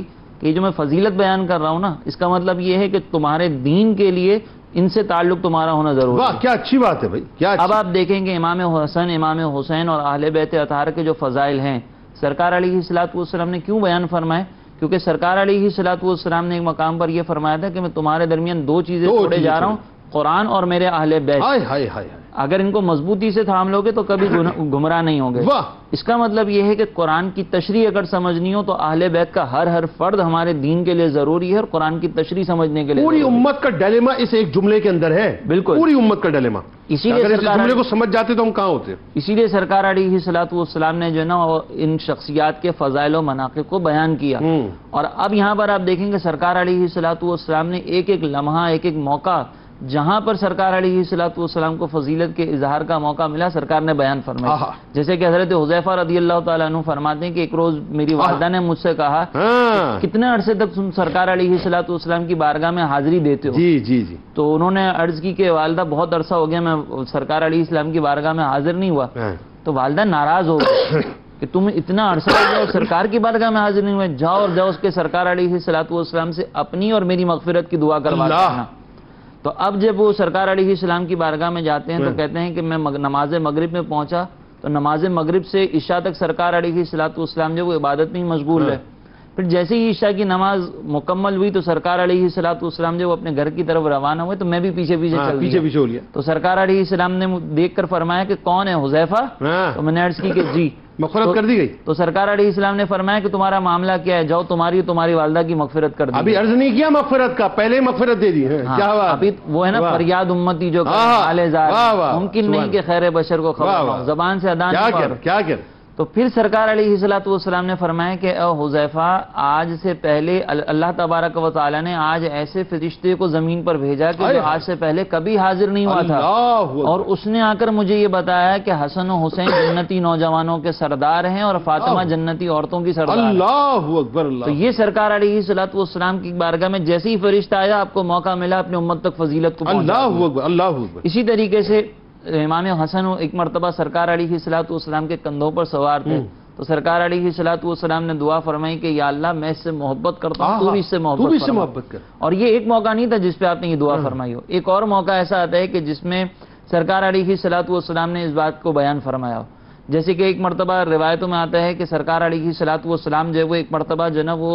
کہ جو میں فضیلت بیان کر رہا ہوں نا، اس کا مطلب یہ ہے کہ تمہارے دین کے لیے ان سے تعلق تمہارا ہونا ضروری ہے۔ واہ کیا اچھی بات ہے بھائی، کیا اب آپ دیکھیں کہ امام حسن، امام حسین اور اہل بیت اطہار کے جو فضائل ہیں سرکار علیہ الصلوۃ والسلام نے کیوں بیان فرمائے؟ کیونکہ سرکار علیہ الصلوۃ والسلام نے ایک مقام پر یہ فرمایا تھا کہ میں تمہارے درمیان دو چیزیں چھوڑے جا رہا ہوں، قرآن اور میرے اہل بیت۔ ہائے ہائے ہائے ہائے، اگر ان کو مضبوطی سے تھام لوگے تو کبھی گمراہ نہیں ہوں گے۔ واہ، اس کا مطلب یہ ہے کہ قرآن کی تشریح اگر سمجھنی ہو تو اہل بیت کا ہر ہر فرد ہمارے دین کے لیے ضروری ہے، اور قرآن کی تشریح سمجھنے کے لیے پوری ضروری ہے۔ امت کا ڈیلیما اس ایک جملے کے اندر ہے، بالکل پوری امت کا ڈیلیما۔ اسی لیے اگر اس سرکار جملے کو سمجھ جاتے تو ہم کہاں ہوتے؟ اسی لیے سرکار علیہ الصلوۃ والسلام نے جو ہے نا ان شخصیات کے فضائل و مناقب کو بیان کیا، ہوں۔ اور اب یہاں پر آپ دیکھیں کہ سرکار علیہ الصلوۃ والسلام نے ایک ایک لمحہ، ایک ایک موقع جہاں پر سرکار علیہ الصلوۃ والسلام کو فضیلت کے اظہار کا موقع ملا، سرکار نے بیان فرمایا۔ آہا۔ جیسے کہ حضرت حذیفہ رضی اللہ تعالیٰ عنہ فرماتے ہیں کہ ایک روز میری والدہ نے مجھ سے کہا ہاں کتنے عرصے تک تم سرکار علیہ الصلوۃ والسلام کی بارگاہ میں حاضری دیتے ہو؟ جی جی جی، تو انہوں نے عرض کی کہ والدہ بہت عرصہ ہو گیا میں سرکار علیہ السلام کی بارگاہ میں حاضر نہیں ہوا۔ ہاں۔ تو والدہ ناراض ہو گئی کہ تم اتنا عرصہ ہو گیا اور سرکار کی بارگاہ میں حاضر نہیں ہوئے، جاؤ اور جاؤ اس کے سرکار علیہ الصلوۃ والسلام سے اپنی اور میری مغفرت کی دعا کروا اللہ۔ دینا۔ تو اب جب وہ سرکار علیہ السلام کی بارگاہ میں جاتے ہیں تو کہتے ہیں کہ میں نماز مغرب میں پہنچا تو نماز مغرب سے عشاء تک سرکار علیہ الصلوۃ والسلام جو وہ عبادت میں ہی مشغول ہے۔ پھر جیسے ہی عشاء کی نماز مکمل ہوئی تو سرکار علیہ الصلوۃ والسلام جو اپنے گھر کی طرف روانہ ہوئے تو میں بھی پیچھے پیچھے ہاں، چل پیچھے دیا۔ پیچھے ہو لیا۔ تو سرکار علیہ السلام نے دیکھ کر فرمایا کہ کون ہے حذیفہ؟ ہاں، تو میں نے عرض کی کہ جی۔ مغفرت کر دی گئی؟ تو سرکار علیہ السلام نے فرمایا کہ تمہارا معاملہ کیا ہے، جاؤ تمہاری تمہاری والدہ کی مغفرت کر دی۔ ابھی عرض نہیں کیا مغفرت کا، پہلے ہی مغفرت دے دی ہے۔ ہاں، کیا بات؟ ابھی وہ ہے نا واہ۔ فریاد امتی جو ہاں، ہاں، حال زار واہ، واہ، ممکن نہیں سبحان کہ خیر بشر کو خبر واہ، ہو، واہ۔ زبان سے ادا کیا نہیں کر ہوا۔ کیا کر تو پھر سرکار علیہ الصلوۃ والسلام نے فرمایا کہ اے حذیفہ، آج سے پہلے اللہ تبارک و تعالیٰ نے آج ایسے فرشتے کو زمین پر بھیجا کہ جو آج سے پہلے کبھی حاضر نہیں ہوا تھا، اللہ اور اس نے آ کر مجھے یہ بتایا کہ حسن و حسین جنتی نوجوانوں کے سردار ہیں اور فاطمہ جنتی عورتوں کی سردار ہے۔ اللہ اکبر، تو اللہ یہ سرکار علیہ الصلوۃ والسلام کی بارگاہ میں جیسے ہی فرشتہ آیا آپ کو موقع ملا اپنی امت تک فضیلت کو پہنچانے اللہ کا۔ اکبر، اللہ اکبر۔ اسی طریقے سے امام حسن ایک مرتبہ سرکار علیہ الصلوۃ والسلام کے کندھوں پر سوار تھے، تو سرکار علیہ الصلوۃ والسلام نے دعا فرمائی کہ یا اللہ میں اس سے محبت کرتا ہوں، تو بھی اس سے تو بھی اس سے محبت محبت کر۔ اور یہ ایک موقع نہیں تھا جس پہ آپ نے یہ دعا فرمائی ہو، ایک اور موقع ایسا آتا ہے کہ جس میں سرکار علیہ الصلوۃ والسلام نے اس بات کو بیان فرمایا ہو۔ جیسے کہ ایک مرتبہ روایتوں میں آتا ہے کہ سرکار علیہ الصلوۃ والسلام جو ہے وہ ایک مرتبہ جو ہے نا وہ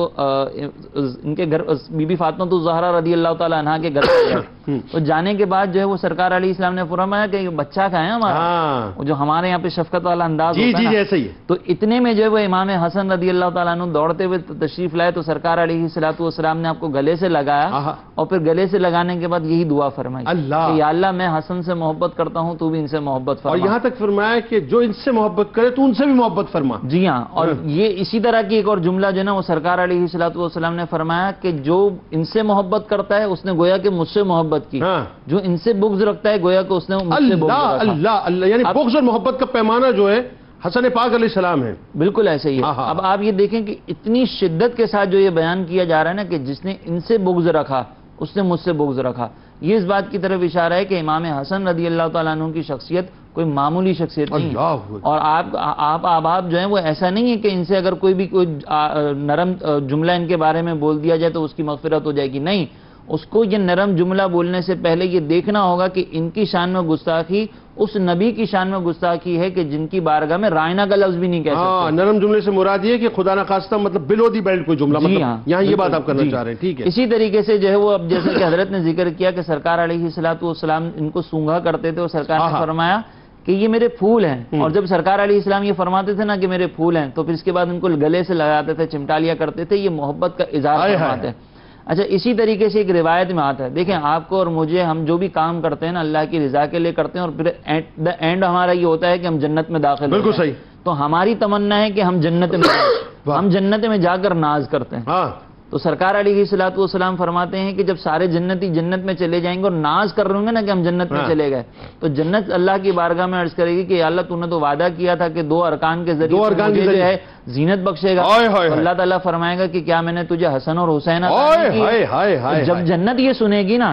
ان کے گھر بی بی فاطمہ الزہرا رضی اللہ تعالیٰ عنہا کے گھر گئے، تو جانے کے بعد جو ہے وہ سرکار علیہ السلام نے فرمایا کہ یہ بچہ کا ہے ہمارا، ہاں وہ جو ہمارے یہاں پہ شفقت والا انداز جی ہوتا ہے جی نا۔ ایسا ہی ہے۔ تو اتنے میں جو ہے وہ امام حسن رضی اللہ تعالیٰ عنہ دوڑتے ہوئے تشریف لائے تو سرکار علیہ الصلوۃ والسلام نے آپ کو گلے سے لگایا، آہا۔ اور پھر گلے سے لگانے کے بعد یہی دعا فرمائی اللہ۔ کہ یا اللہ میں حسن سے محبت کرتا ہوں، تو بھی ان سے محبت اور فرما۔ یہاں تک فرمایا کہ جو ان سے محبت کرے تو ان سے بھی محبت فرما۔ جی ہاں، اور یہ اسی طرح کی ایک اور جملہ جو ہے نا وہ سرکار علیہ الصلوۃ والسلام نے فرمایا کہ جو ان سے محبت کرتا ہے اس نے گویا کہ مجھ سے محبت کی، ہاں، جو ان سے بغض رکھتا ہے گویا کہ اس نے مجھ سے بغض اللہ رکھا۔ اللہ اللہ، یعنی اب- بغض اور محبت کا پیمانہ جو ہے حسن پاک علیہ السلام ہے۔ بالکل ایسے ہی ہے۔ ہاں، ہاں۔ اب آپ یہ دیکھیں کہ اتنی شدت کے ساتھ جو یہ بیان کیا جا رہا ہے نا کہ جس نے ان سے بغض رکھا اس نے مجھ سے بغض رکھا، یہ اس بات کی طرف اشارہ ہے کہ امام حسن رضی اللہ تعالیٰ عنہ کی شخصیت کوئی معمولی شخصیت نہیں ہے۔ اللہ اکبر۔ اور آپ آپ احباب جو ہیں وہ ایسا نہیں ہے کہ ان سے اگر کوئی بھی کوئی نرم جملہ ان کے بارے میں بول دیا جائے تو اس کی مغفرت ہو جائے گی، نہیں، اس کو یہ نرم جملہ بولنے سے پہلے یہ دیکھنا ہوگا کہ ان کی شان میں گستاخی اس نبی کی شان میں گستاخی ہے کہ جن کی بارگاہ میں رائنا کا لفظ بھی نہیں کہہ ہاں، سکتے۔ نرم جملے سے مراد یہ ہے کہ خدا نخواستہ مطلب بلو دی بیلٹ کوئی جملہ، جی مطلب ہاں، یہاں یہ بات بالکل، آپ کرنا جی۔ چاہ رہے ہیں، ٹھیک ہے۔ اسی طریقے سے جو ہے وہ اب جیسے کہ حضرت نے ذکر کیا کہ سرکار علیہ الصلوۃ والسلام ان کو سونگھا کرتے تھے اور سرکار نے آہا۔ فرمایا کہ یہ میرے پھول ہیں، اور جب سرکار علیہ السلام یہ فرماتے تھے نا کہ میرے پھول ہیں تو پھر اس کے بعد ان کو گلے سے لگاتے تھے، چمٹا لیا کرتے تھے، یہ محبت کا اظہار آئے ہائے۔ فرماتے ہیں۔ اچھا، اسی طریقے سے ایک روایت میں آتا ہے، دیکھیں آپ کو اور مجھے، ہم جو بھی کام کرتے ہیں نا اللہ کی رضا کے لیے کرتے ہیں، اور پھر ایٹ دا اینڈ ہمارا یہ ہوتا ہے کہ ہم جنت میں داخل ہو بالکل جائیں۔ صحیح۔ تو ہماری تمنا ہے کہ ہم جنت میں جائیں، واہ۔ ہم جنت میں جا کر ناز کرتے ہیں۔ ہاں، تو سرکار علیہ الصلوۃ والسلام فرماتے ہیں کہ جب سارے جنتی جنت میں چلے جائیں گے اور ناز کر رہے ہوں گے نا کہ ہم جنت میں ہاں۔ چلے گئے، تو جنت اللہ کی بارگاہ میں عرض کرے گی کہ یا اللہ تو نے تو وعدہ کیا تھا کہ دو ارکان کے ذریعے دو تو ارکان کے مجھے جو ذریعے ہے زینت بخشے گا۔ ہائے ہائے تو اللہ ہائے۔ تعالیٰ فرمائے گا کہ کیا میں نے تجھے حسن اور حسین عطا ہائے نہیں کیے؟ ہائے ہائے ہائے تو جب ہائے۔ جنت یہ سنے گی نا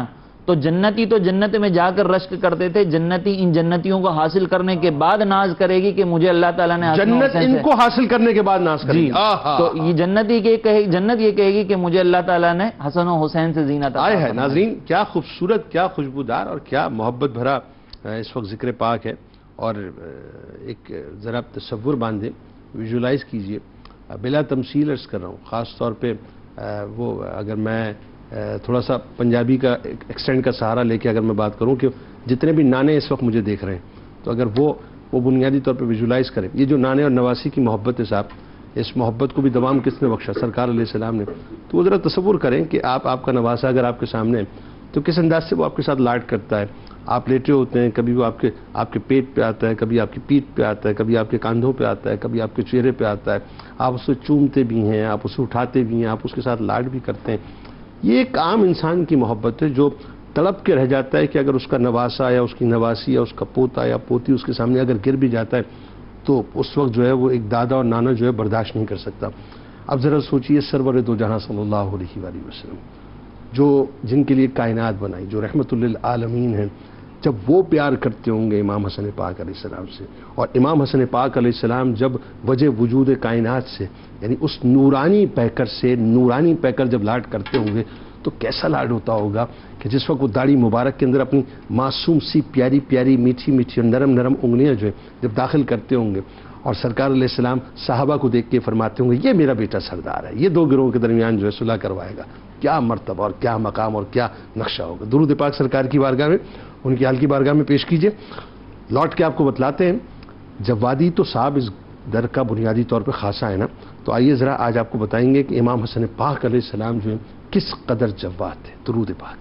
تو جنتی تو جنت میں جا کر رشک کرتے تھے، جنتی ان جنتیوں کو حاصل کرنے کے بعد ناز کرے گی کہ مجھے اللہ تعالیٰ نے حسن و جنت حسین ان سے- کو حاصل کرنے کے بعد ناز کرے جی گی۔ آہا۔ تو یہ جنتی کے کہے جنت یہ کہے گی کہ مجھے اللہ تعالیٰ نے حسن و حسین سے زینت عطا آئے ہے فرمائی۔ ناظرین، کیا خوبصورت، کیا خوشبودار اور کیا محبت بھرا اس وقت ذکر پاک ہے۔ اور ایک ذرا تصور باندھیں، ویژولائز کیجئے، بلا تمثیل عرض کر رہا ہوں، خاص طور پہ وہ اگر میں تھوڑا سا پنجابی کا ایکسٹینڈ کا سہارا لے کے اگر میں بات کروں کہ جتنے بھی نانے اس وقت مجھے دیکھ رہے ہیں، تو اگر وہ وہ بنیادی طور پہ ویژولائز کریں، یہ جو نانے اور نواسی کی محبت ہے صاحب، اس محبت کو بھی دوام کس نے بخشا؟ سرکار علیہ السلام نے۔ تو وہ ذرا تصور کریں کہ آپ آپ کا نواسا اگر آپ کے سامنے ہے تو کس انداز سے وہ آپ کے ساتھ لاڈ کرتا ہے۔ آپ لیٹے ہوتے ہیں، کبھی وہ آپ کے آپ کے پیٹ پہ آتا ہے، کبھی آپ کی پیٹھ پہ آتا ہے، کبھی آپ کے کاندھوں پہ آتا ہے، کبھی آپ کے چہرے پہ آتا ہے، آپ اسے چومتے بھی ہیں، آپ اسے اٹھاتے بھی ہیں، آپ اس کے ساتھ لاڈ بھی کرتے ہیں۔ یہ ایک عام انسان کی محبت ہے جو تڑپ کے رہ جاتا ہے کہ اگر اس کا نواسا یا اس کی نواسی یا اس کا پوتا یا پوتی اس کے سامنے اگر گر بھی جاتا ہے تو اس وقت جو ہے وہ ایک دادا اور نانا جو ہے برداشت نہیں کر سکتا۔ اب ذرا سوچئے سرور دو جہاں صلی اللہ علیہ وآلہ وسلم، جو جن کے لیے کائنات بنائی، جو رحمت للعالمین ہیں، جب وہ پیار کرتے ہوں گے امام حسن پاک علیہ السلام سے، اور امام حسن پاک علیہ السلام جب وجہ وجود کائنات سے یعنی اس نورانی پیکر سے نورانی پیکر جب لاڈ کرتے ہوں گے تو کیسا لاڈ ہوتا ہوگا کہ جس وقت وہ داڑھی مبارک کے اندر اپنی معصوم سی پیاری پیاری میٹھی میٹھی اور نرم نرم انگلیاں جو ہے جب داخل کرتے ہوں گے، اور سرکار علیہ السلام صحابہ کو دیکھ کے فرماتے ہوں گے یہ میرا بیٹا سردار ہے، یہ دو گروہوں کے درمیان جو ہے صلح کروائے گا، کیا مرتبہ اور کیا مقام اور کیا نقشہ ہوگا۔ درود پاک سرکار کی بارگاہ میں، ان کی حال کی بارگاہ میں پیش کیجئے۔ لوٹ کے آپ کو بتلاتے ہیں جوادی تو صاحب اس در کا بنیادی طور پہ خاصہ ہے نا، تو آئیے ذرا آج آپ کو بتائیں گے کہ امام حسن پاک علیہ السلام جو ہے کس قدر جواد تھے۔ درود پاک۔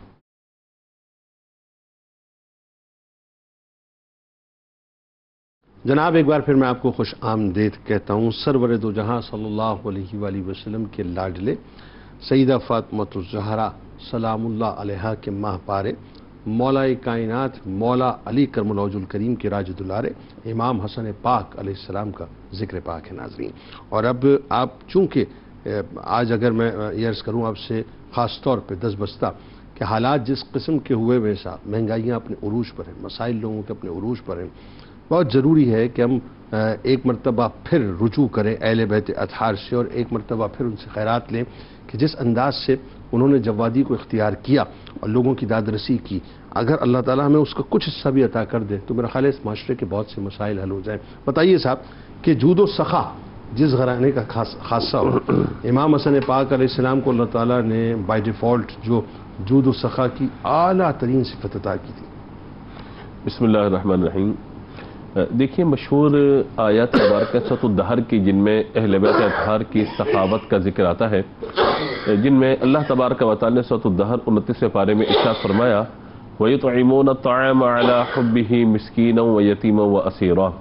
جناب ایک بار پھر میں آپ کو خوش آمدید کہتا ہوں سرور دو جہاں صلی اللہ علیہ وآلہ وسلم کے لاڈلے سیدہ فاطمۃ الزہرا سلام اللہ علیہا کے ماہ پارے، مولا کائنات مولا علی کرم اللہ وجہ الکریم کے راج دلارے امام حسن پاک علیہ السلام کا ذکر پاک ہے ناظرین۔ اور اب آپ چونکہ آج اگر میں یہ عرض کروں آپ سے خاص طور پہ دس بستہ کہ حالات جس قسم کے ہوئے ویسا، مہنگائیاں اپنے عروج پر ہیں، مسائل لوگوں کے اپنے عروج پر ہیں، بہت ضروری ہے کہ ہم ایک مرتبہ پھر رجوع کریں اہل بیت اطہار سے، اور ایک مرتبہ پھر ان سے خیرات لیں کہ جس انداز سے انہوں نے جوادی کو اختیار کیا اور لوگوں کی دادرسی کی، اگر اللہ تعالیٰ ہمیں اس کا کچھ حصہ بھی عطا کر دے تو میرا خیال ہے اس معاشرے کے بہت سے مسائل حل ہو جائیں۔ بتائیے صاحب کہ جود و سخا جس گھرانے کا خاصہ ہو، امام حسن پاک علیہ السلام کو اللہ تعالیٰ نے بائی ڈیفالٹ جو جود و سخا کی اعلیٰ ترین صفت عطا کی تھی۔ بسم اللہ الرحمن الرحیم۔ دیکھیے مشہور آیات مبارکہ سورۃ الدہر کی جن میں اہل بیت اطہار کی سخاوت کا ذکر آتا ہے، جن میں اللہ تبارک و تعالی نے سورۃ الدہر انتیسویں پارے میں ارشاد فرمایا وَيُطْعِمُونَ الطَّعَامَ عَلَىٰ حُبِّهِ مِسْكِينًا وَيَتِيمًا وَأَسِيرًا۔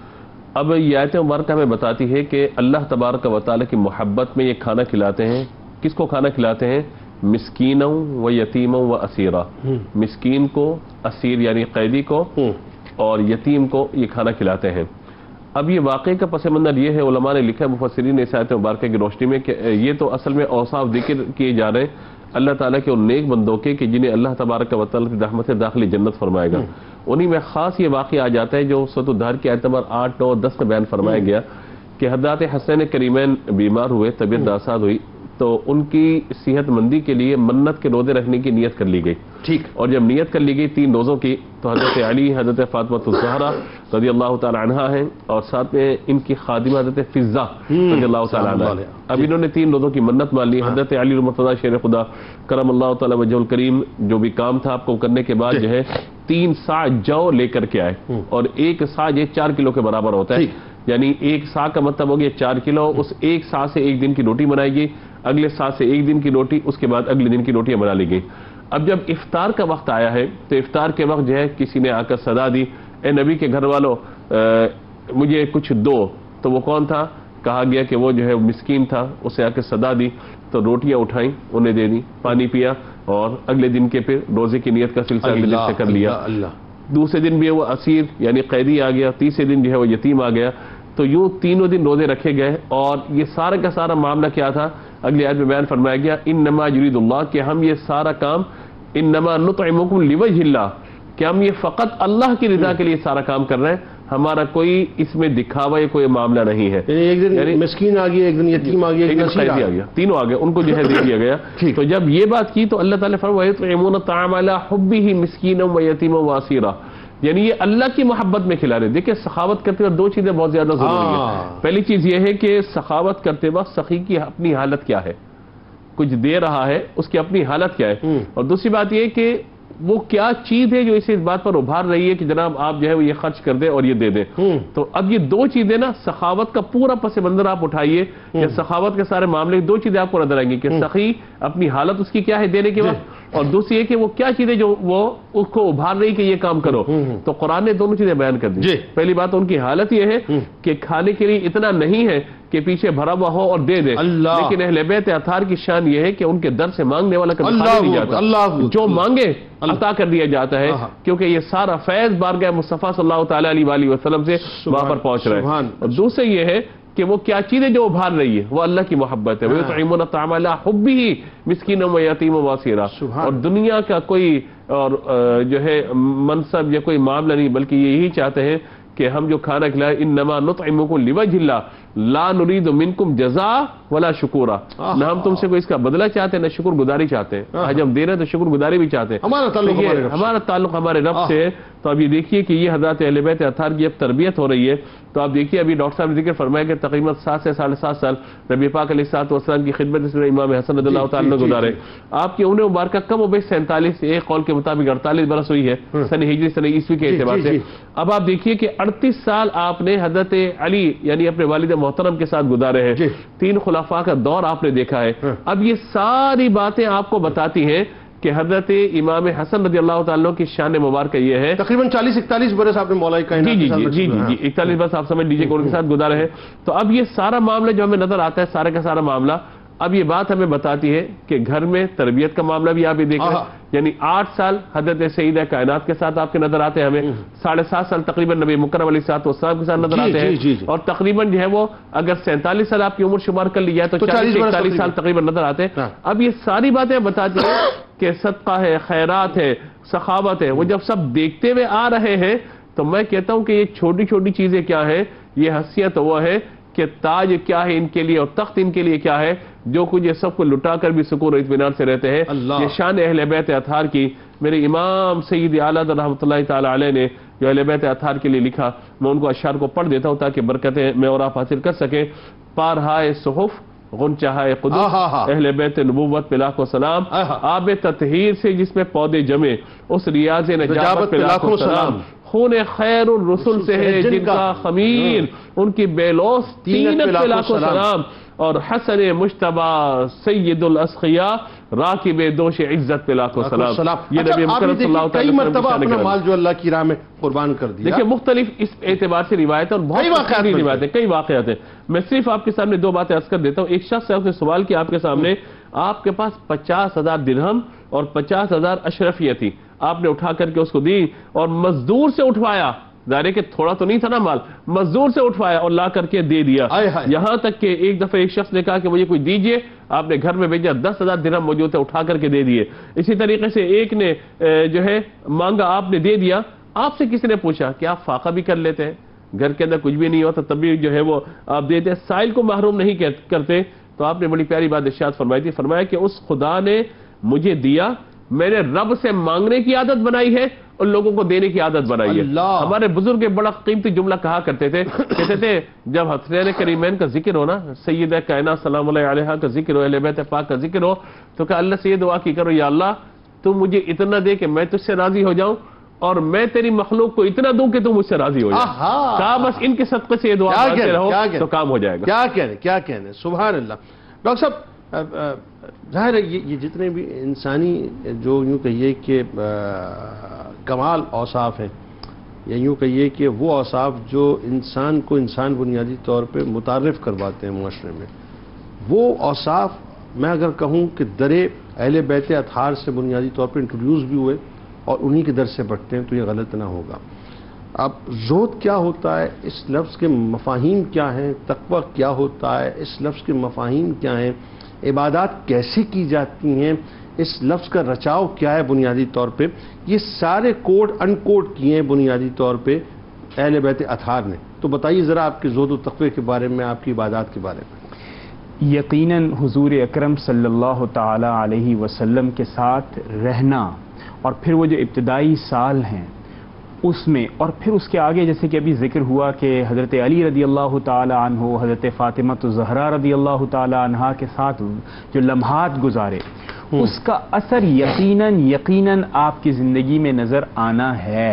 اب یہ آیت مبارکہ ہمیں بتاتی ہے کہ اللہ تبارک و تعالی کی محبت میں یہ کھانا کھلاتے ہیں۔ کس کو کھانا کھلاتے ہیں؟ مسکینوں و یتیموں و اسیرا، مسکین کو، اسیر یعنی قیدی کو، اور یتیم کو یہ کھانا کھلاتے ہیں۔ اب یہ واقعے کا پس منظر یہ ہے، علماء نے لکھا ہے مفسرین نے اس آیت مبارکہ کی روشنی میں کہ یہ تو اصل میں اوصاف ذکر کیے جا رہے ہیں اللہ تعالیٰ کے ان نیک بندوں کے کہ جنہیں اللہ تبارک و تعالیٰ کی رحمت سے داخلی جنت فرمائے گا۔ انہی میں خاص یہ واقعہ آ جاتا ہے جو سورۃ الدہر کی آیت نمبر آٹھ نو دس میں بیان فرمایا گیا کہ حضرات حسین کریمین بیمار ہوئے، طبیعت ناساز ہوئی، تو ان کی صحت مندی کے لیے منت کے روزے رکھنے کی نیت کر لی گئی۔ ٹھیک، اور جب نیت کر لی گئی تین روزوں کی تو حضرت علی، حضرت فاطمۃ الزہرا رضی اللہ تعالی عنہا ہیں، اور ساتھ میں ان کی خادمہ حضرت فضہ رضی اللہ تعالی عنہا۔ اب انہوں نے تین روزوں کی منت مان لی۔ حضرت علی المرتضیٰ شیر خدا کرم اللہ تعالی وجہ الکریم جو بھی کام تھا آپ کو کرنے کے بعد جو ہے تین سا جو لے کر کے آئے، اور ایک سا یہ چار کلو کے برابر ہوتا ہے، یعنی ایک سا کا مطلب ہو گیا چار کلو۔ اس ایک سا سے ایک دن کی روٹی بنائی گئی، اگلے سا سے ایک دن کی روٹی، اس کے بعد اگلے دن کی روٹیاں بنا لی گئی۔ اب جب افطار کا وقت آیا ہے تو افطار کے وقت جو ہے کسی نے آ کر صدا دی، اے نبی کے گھر والوں مجھے کچھ دو۔ تو وہ کون تھا؟ کہا گیا کہ وہ جو ہے مسکین تھا، اسے آ کے صدا دی تو روٹیاں اٹھائیں، انہیں دے دی، پانی پیا، اور اگلے دن کے پھر روزے کی نیت کا سلسلہ اگلے دن سے کر لیا۔ دوسرے دن بھی وہ اسیر یعنی قیدی آ گیا، تیسرے دن جو ہے وہ یتیم آ گیا۔ تو یوں تینوں دن روزے رکھے گئے، اور یہ سارا کا سارا معاملہ کیا تھا؟ اگلی آیت میں بیان فرمایا گیا انما یرید اللہ، کہ ہم یہ سارا کام انما نطعمکم لوجہ اللہ، کہ ہم یہ فقط اللہ کی رضا کے لیے سارا کام کر رہے ہیں، ہمارا کوئی اس میں دکھاوا یا کوئی معاملہ نہیں ہے. ایک دن مسکین آ گیا، ایک دن یتیم آ گیا، ایک دن قیدی آ گیا، تینوں آ گئے، ان کو جو ہے دے دیا گیا. تو جب یہ بات کی تو اللہ تعالیٰ فرمایا وَيُطْعِمُونَ الطَّعَامَ عَلَىٰ حُبِّهِ مِسْكِينًا وَيَتِيمًا وَأَسِيرًا، یعنی یہ اللہ کی محبت میں کھلا رہے. دیکھیں سخاوت کرتے وقت دو چیزیں بہت زیادہ ضروری ہیں. پہلی چیز یہ ہے کہ سخاوت کرتے وقت سخی کی اپنی حالت کیا ہے، کچھ دے رہا ہے اس کی اپنی حالت کیا ہے. اور دوسری بات یہ کہ وہ کیا چیز ہے جو اسے اس بات پر ابھار رہی ہے کہ جناب آپ جو ہے وہ یہ خرچ کر دیں اور یہ دے دیں. تو اب یہ دو چیزیں نا، سخاوت کا پورا پس منظر آپ اٹھائیے یا سخاوت کے سارے معاملے، دو چیزیں آپ کو نظر آئیں گی کہ سخی اپنی حالت اس کی کیا ہے دینے کے وقت، اور دوسری یہ کہ وہ کیا چیزیں جو وہ اس کو ابھار رہی کہ یہ کام کرو. تو قرآن نے دونوں چیزیں بیان کر دی. پہلی بات ان کی حالت یہ ہے کہ کھانے کے لیے اتنا نہیں ہے کہ پیچھے بھرا ہوا ہو اور دے دے، لیکن اہل بیت اطہار کی شان یہ ہے کہ ان کے در سے مانگنے والا کبھی خالی نہیں جاتا، جو مانگے عطا کر دیا جاتا ہے، کیونکہ یہ سارا فیض بارگاہ مصطفیٰ صلی اللہ تعالیٰ علیہ وآلہ وسلم سے وہاں پر پہنچ رہا ہے. اور دوسرے یہ ہے کہ وہ کیا چیزیں جو ابھار رہی ہے وہ اللہ کی محبت ہے. وَيُطْعِمُونَ الطَّعَامَ عَلَىٰ حُبِّهِ مِسْكِينًا وَيَتِيمًا وَأَسِيرًا. اور دنیا کا کوئی اور جو ہے منصب یا کوئی معاملہ نہیں، بلکہ یہی چاہتے ہیں کہ ہم جو کھانا کھلائے انما نطعمکم لوجہ اللہ لا نرید منکم جزاء ولا شکورا، نہ ہم تم سے کوئی اس کا بدلہ چاہتے ہیں نہ شکر گزاری چاہتے ہیں. آج ہم دے رہے ہیں تو شکر گزاری بھی چاہتے ہیں. ہمارا تعلق ہمارا تعلق ہمارے رب سے ہے. تو اب یہ دیکھیے کہ یہ حضرات اہل بیت اطہار کی اب تربیت ہو رہی ہے. تو آپ دیکھیے ابھی ڈاکٹر صاحب نے ذکر فرمایا کہ تقریباً سات سے ساڑھے سات سال نبی پاک علیہ الصلوۃ والسلام کی خدمت اس میں امام حسن رضی اللہ تعالیٰ نے گزارے. آپ کی عمر مبارکہ کم و بیش سینتالیس، ایک قول کے مطابق اڑتالیس برس ہوئی ہے سن ہجری سن عیسوی کے اعتبار سے. اب آپ دیکھیے کہ اڑتیس سال آپ نے حضرت علی یعنی اپنے والد محترم کے ساتھ گزارے ہیں. تین خلفاء کا دور آپ نے دیکھا ہے. اب یہ ساری باتیں آپ کو بتاتی ہیں کہ حضرت امام حسن رضی اللہ تعالیٰ کی شان مبارکہ یہ ہے. تقریباً چالیس اکتالیس برس آپ نے مولا کائنات کے ساتھ، جی جی جی اکتالیس برس آپ سمجھ لیجیے کہ ان کے ساتھ گزارے ہیں. تو اب یہ سارا معاملہ جو ہمیں نظر آتا ہے، سارا کا سارا معاملہ اب یہ بات ہمیں بتاتی ہے کہ گھر میں تربیت کا معاملہ بھی آپ یہ دیکھ رہے ہیں. یعنی آٹھ سال حضرت سیدہ کائنات کے ساتھ آپ کے نظر آتے ہیں ہمیں، ساڑھے سات سال تقریباً نبی مکرم علیہ الصلوۃ والسلام کے ساتھ نظر آتے ہیں، اور تقریباً جو ہے وہ اگر سینتالیس سال آپ کی عمر شمار کر لی جائے تو چالیس اکتالیس سال تقریباً نظر آتے ہیں. اب یہ ساری باتیں بتاتی ہیں کہ صدقہ ہے، خیرات ہے، سخاوت ہے، وہ جب سب دیکھتے ہوئے آ رہے ہیں تو میں کہتا ہوں کہ یہ چھوٹی چھوٹی چیزیں کیا ہیں، یہ حیثیت وہ ہے کہ تاج کیا ہے ان کے لیے اور تخت ان کے لیے کیا ہے، جو کچھ یہ سب کو لٹا کر بھی سکون و اطمینان سے رہتے ہیں. یہ شان اہل بیت اطہار کی میرے امام سید اعلیٰ رحمۃ اللہ تعالی علیہ نے جو اہل بیت اطہار کے لیے لکھا، میں ان کو اشعار کو پڑھ دیتا ہوں تاکہ برکتیں میں اور آپ حاصل کر سکیں. پارہائے صحف غنچہائے قدس، اہل بیت نبوت پہ لاکھوں سلام. آب تطہیر سے جس میں پودے جمے، اس ریاض نجابت پہ لاکھوں سلام. خون خیر الرسل سے ہے جن کا خمیر، ان کی بیلوس تینت پہ لاکھوں سلام. اور حسن مجتبی سید الاسخیاء راکب دوش عزت پہ لاکھوں سلام. یہ نبی مکرم صلی اللہ علیہ وسلم مرتبہ اپنا مال جو اللہ کی راہ میں قربان کر دیا. دیکھیں مختلف اس اعتبار سے روایت اور بہت روایتیں، کئی واقعات ہیں. میں صرف آپ کے سامنے دو باتیں عرض کر دیتا ہوں. ایک شخص نے سوال کیا آپ کے سامنے، آپ کے پاس پچاس ہزار درہم اور پچاس ہزار اشرفیہ تھی، آپ نے اٹھا کر کے اس کو دی اور مزدور سے اٹھوایا، ظاہر ہے کہ تھوڑا تو نہیں تھا نا مال، مزدور سے اٹھوایا اور لا کر کے دے دیا. یہاں تک کہ ایک دفعہ ایک شخص نے کہا کہ مجھے کوئی دیجئے، آپ نے گھر میں بھیجا، دس ہزار درہم موجود تھے، اٹھا کر کے دے دیے. اسی طریقے سے ایک نے جو ہے مانگا، آپ نے دے دیا. آپ سے کسی نے پوچھا کہ آپ فاقہ بھی کر لیتے ہیں، گھر کے اندر کچھ بھی نہیں ہوتا تب بھی جو ہے وہ آپ دیتے ہیں، سائل کو محروم نہیں کرتے. تو آپ نے بڑی پیاری بات ارشاد فرمائی تھی، فرمایا کہ اس خدا نے مجھے دیا، میں نے رب سے مانگنے کی عادت بنائی ہے اور لوگوں کو دینے کی عادت بنائی ہے. ہمارے بزرگ بڑا قیمتی جملہ کہا کرتے تھے، کہتے تھے جب حسنین کریمین کا ذکر ہو نا، سیدہ کائنات سلام اللہ علیہا کا ذکر ہو، اہل بیت پاک کا ذکر ہو، تو کہ اللہ سے یہ دعا کی کرو، یا اللہ تم مجھے اتنا دے کہ میں تجھ سے راضی ہو جاؤں، اور میں تیری مخلوق کو اتنا دوں کہ تم مجھ سے راضی ہو جائے. کہا بس ان کے صدقے سے یہ دعا کرتے رہو تو کام ہو جائے گا. کیا کہنے کیا کہنے سبحان اللہ. ڈاکٹر صاحب ظاہر ہے یہ جتنے بھی انسانی جو یوں کہیے کہ کمال اوصاف ہیں، یا یوں کہیے کہ وہ اوصاف جو انسان کو انسان بنیادی طور پہ متعارف کرواتے ہیں معاشرے میں، وہ اوصاف میں اگر کہوں کہ درے اہل بیت اطہار سے بنیادی طور پہ انٹروڈیوس بھی ہوئے اور انہی کے در سے بڑھتے ہیں تو یہ غلط نہ ہوگا. اب زہد کیا ہوتا ہے، اس لفظ کے مفاہیم کیا ہیں، تقوی کیا ہوتا ہے، اس لفظ کے مفاہیم کیا ہیں، عبادات کیسے کی جاتی ہیں، اس لفظ کا رچاؤ کیا ہے بنیادی طور پہ؟ یہ سارے کوڈ ان کوڈ کیے ہیں بنیادی طور پہ اہل بیت اطہار نے. تو بتائیے ذرا آپ کے زہد و تقوی کے بارے میں، آپ کی عبادات کے بارے میں. یقیناً حضور اکرم صلی اللہ تعالی علیہ وسلم کے ساتھ رہنا، اور پھر وہ جو ابتدائی سال ہیں اس میں، اور پھر اس کے آگے جیسے کہ ابھی ذکر ہوا کہ حضرت علی رضی اللہ تعالی عنہ، حضرت فاطمہ الزہرا رضی اللہ تعالی عنہا کے ساتھ جو لمحات گزارے، اس کا اثر یقیناً یقیناً آپ کی زندگی میں نظر آنا ہے.